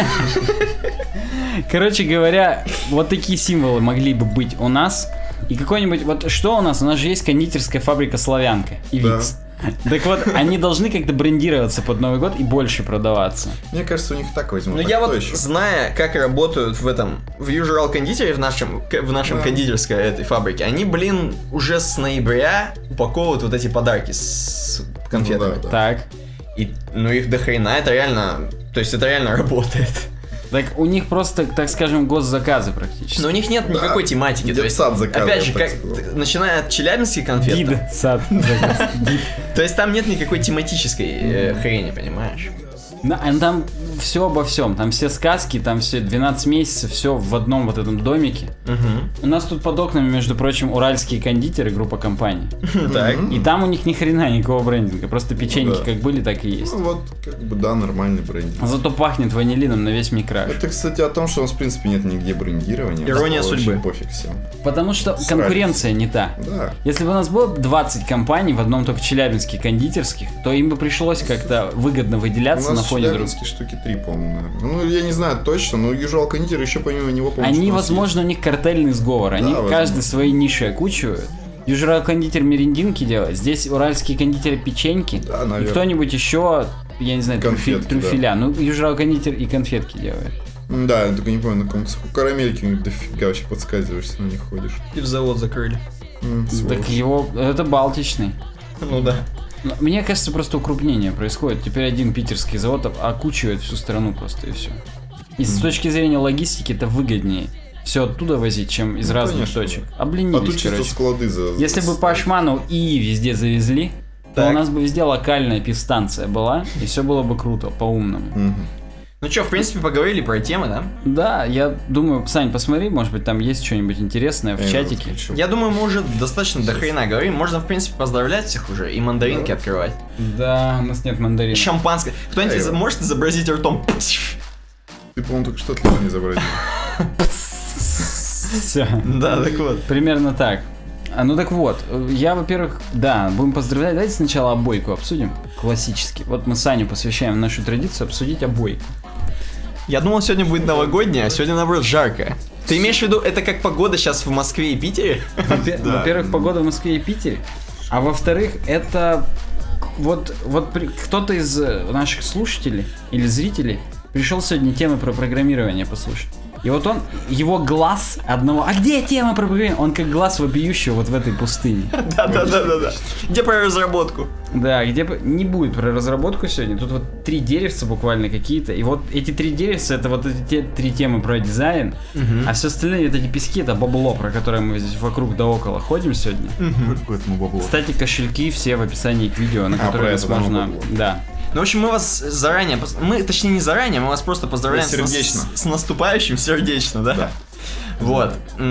Короче говоря, вот такие символы могли бы быть у нас. И какой-нибудь, вот что у нас? У нас же есть кондитерская фабрика «Славянка» и Да. «Викс». Так вот, они должны как-то брендироваться под Новый год и больше продаваться. Мне кажется, у них так возьмут. Ну а я кто вот, еще? зная, как работают в Usual Кондитере, в нашем Да. кондитерской этой фабрике, они, блин, уже с ноября упаковывают вот эти подарки с конфетами. Ну да, да. Так. Ну их до хрена, это реально... То есть это реально работает. Так у них просто, так скажем, госзаказы практически. Но у них нет никакой тематики. То есть, Детсад заказывает, опять же, так как, сказать. начиная от челябинских конфет. Гид, сад, заказ, гид. То есть там нет никакой тематической хрени, понимаешь? Да, там все обо всем, там все сказки, там все 12 месяцев, все в одном вот этом домике. У нас тут под окнами, между прочим, уральские кондитеры, группа компаний. Так. И там у них ни хрена никакого брендинга, просто печеньки да. как были, так и есть. Ну вот, как бы, да, нормальный брендинг. Зато пахнет ванилином на весь микраш. Это, кстати, о том, что у нас, в принципе, нет нигде брендирования. Ирония Очень судьбы. Пофиг всем. Потому что конкуренция не та. Да. Если бы у нас было 20 компаний в одном только челябинске кондитерских, то им бы пришлось как-то выгодно выделяться У на нас фоне других. челябинские штуки 3, по-моему, наверное. Ну, я не знаю точно, но Usual Кондитер еще помимо него, по-моему, Они, что у нас возможно, у них картельный сговор. Они Да, каждый возможно. свои ниши окучивают. Южрал кондитер мерендинки делает, здесь уральские кондитеры печеньки. Да, И наверное. кто-нибудь еще, я не знаю, Конфетки, трюфеля. Ну, Южрал кондитер и конфетки делает. есть. Да, я только не помню, на каком карамельки у них дофига вообще подсказываешься, на них ходишь. И в завод закрыли. Сволочь. Так его, это Балтичный. Ну да. Но мне кажется, просто укрупнение происходит. Теперь один питерский завод окучивает всю страну просто и все. И с точки зрения логистики это выгоднее все оттуда возить, чем из разных конечно, точек. А Обленились, тут чисто короче. склады Если бы по Ашману и везде завезли, то Так. у нас бы везде локальная пивстанция была, и все было бы круто, по-умному. Ну что, в принципе, поговорили про темы, да? Да, я думаю, Сань, посмотри, может быть, там есть что-нибудь интересное в чатике. Я думаю, мы уже достаточно до хрена говорим. Можно, в принципе, поздравлять всех уже и мандаринки открывать. Да, у нас нет мандарина. И шампанское. Кто-нибудь Эйва. может изобразить ртом? Ты, по-моему, только что отлично не изобразил. Все. Да, так вот. Примерно так. Ну так вот, я, во-первых, да, будем поздравлять. Давайте сначала обойку обсудим. Классически. Вот мы Саню посвящаем нашу традицию обсудить обойку. Я думал, сегодня будет новогоднее, а сегодня, наоборот, жарко. Ты имеешь в виду, это как погода сейчас в Москве и Питере? Во-первых, погода в Москве и Питере. А во-вторых, это вот кто-то из наших слушателей или зрителей пришел сегодня темы про программирование послушать. И вот он, его глаз одного... А где тема про программирование? Он как глаз вопиющего вот в этой пустыне. Да. Где про разработку? Да, не будет про разработку сегодня. Тут вот 3 деревца буквально какие-то. И вот эти 3 деревца, это вот эти те 3 темы про дизайн. А все остальные, вот эти пески, это бабло, про которое мы здесь вокруг да около ходим сегодня. Поэтому бабло. Кстати, кошельки все в описании к видео, на про которые нас это, да, можно... бабло. Да. Ну, в общем, мы вас заранее... Мы, точнее, не заранее, мы вас просто поздравляем Сердечно. с наступающим сердечно, да? Вот.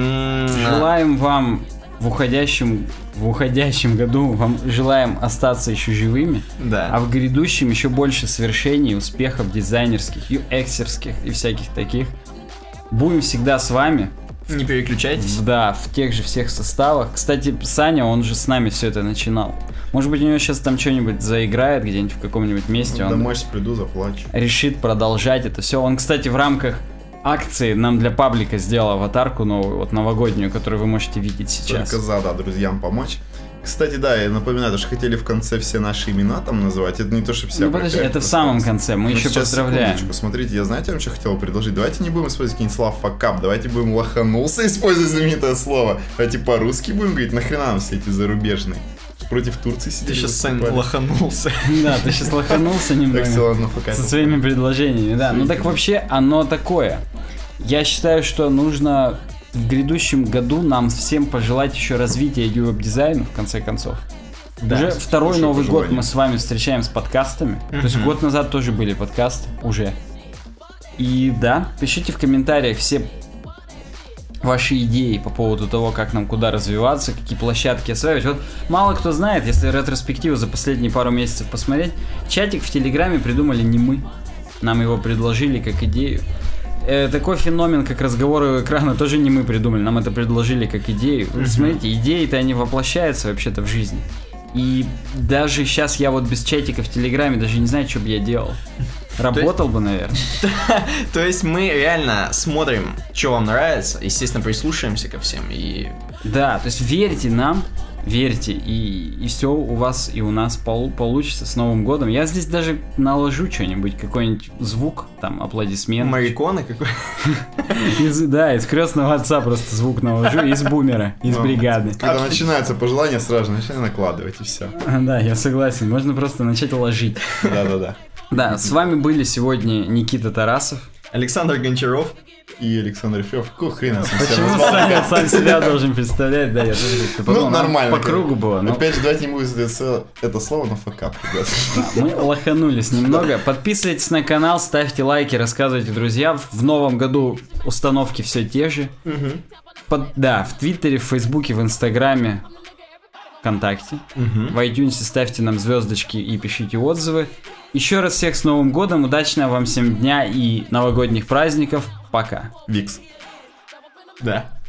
Желаем вам в уходящем году, вам желаем остаться еще живыми, а Да. в грядущем еще больше свершений, успехов дизайнерских, UX-ерских и всяких таких. Будем всегда с вами. Не переключайтесь. Да, в тех же всех составах. Кстати, Саня, он же с нами все это начинал. Может быть, у него сейчас там что-нибудь заиграет где-нибудь в каком-нибудь месте. Он Домой приду, заплачу. решит продолжать это все. Он, кстати, в рамках акции нам для паблика сделал аватарку новую, вот новогоднюю, которую вы можете видеть сейчас. Только за, да, друзьям помочь. Кстати, да, я напоминаю, что хотели в конце все наши имена там называть. Это не то, чтобы все. Ну подожди, это в самом конце, мы еще поздравляем. Секундочку, смотрите, я знаете, вам что хотел предложить? Давайте не будем использовать какие-нибудь слова факап, давайте будем лоханулся, использовать знаменитое слово. Давайте по-русски будем говорить, нахрена нам все эти зарубежные. Против Турции сидели. Ты сейчас, Сань, выступали. лоханулся. Да, ты сейчас лоханулся Так, все, немного ладно, пока. со своими предложениями, да. Ну так вообще оно такое. Я считаю, что нужно в грядущем году нам всем пожелать еще развития веб-дизайна, в конце концов. Да, Уже второй хорошее Новый год пожелание. мы с вами встречаем с подкастами. То есть год назад тоже были подкасты, уже. И да, пишите в комментариях все ваши идеи по поводу того, как нам куда развиваться, какие площадки осваивать. Вот мало кто знает, если ретроспективу за последние пару месяцев посмотреть, чатик в Телеграме придумали не мы. Нам его предложили как идею. Такой феномен, как разговоры у экрана, тоже не мы придумали, нам это предложили как идею. Вы смотрите, идеи-то они воплощаются вообще-то в жизни. И даже сейчас я вот без чатика в Телеграме даже не знаю, что бы я делал. Работал бы, наверное. То есть мы реально смотрим, что вам нравится, естественно, прислушаемся ко всем и... Да, то есть верьте нам верьте, и все у вас и у нас получится с Новым годом. Я здесь даже наложу что-нибудь, какой-нибудь звук, там, аплодисмент. Мариконы какой? Из крестного отца просто звук наложу, из бумера, из бригады. Когда начинается пожелание, сразу же начинай накладывать, и все. Да, я согласен, можно просто начать ложить. Да-да-да. Да, с вами были сегодня Никита Тарасов, Александр Гончаров и Александр Ефремов. Какого хрена сам себя Почему назвал? сам себя должен представлять? Да, я тоже как-то подумал, нормально. По кругу было. но- Опять же, давайте не будем это слово на факап, ребят. Мы лоханулись немного. Подписывайтесь на канал, ставьте лайки, рассказывайте друзьям. В новом году установки все те же. В Твиттере, в Фейсбуке, в Инстаграме, ВКонтакте. В iTunes ставьте нам звездочки и пишите отзывы. Еще раз всех с Новым годом, удачного вам всем дня и новогодних праздников. Пока. Викс. Да.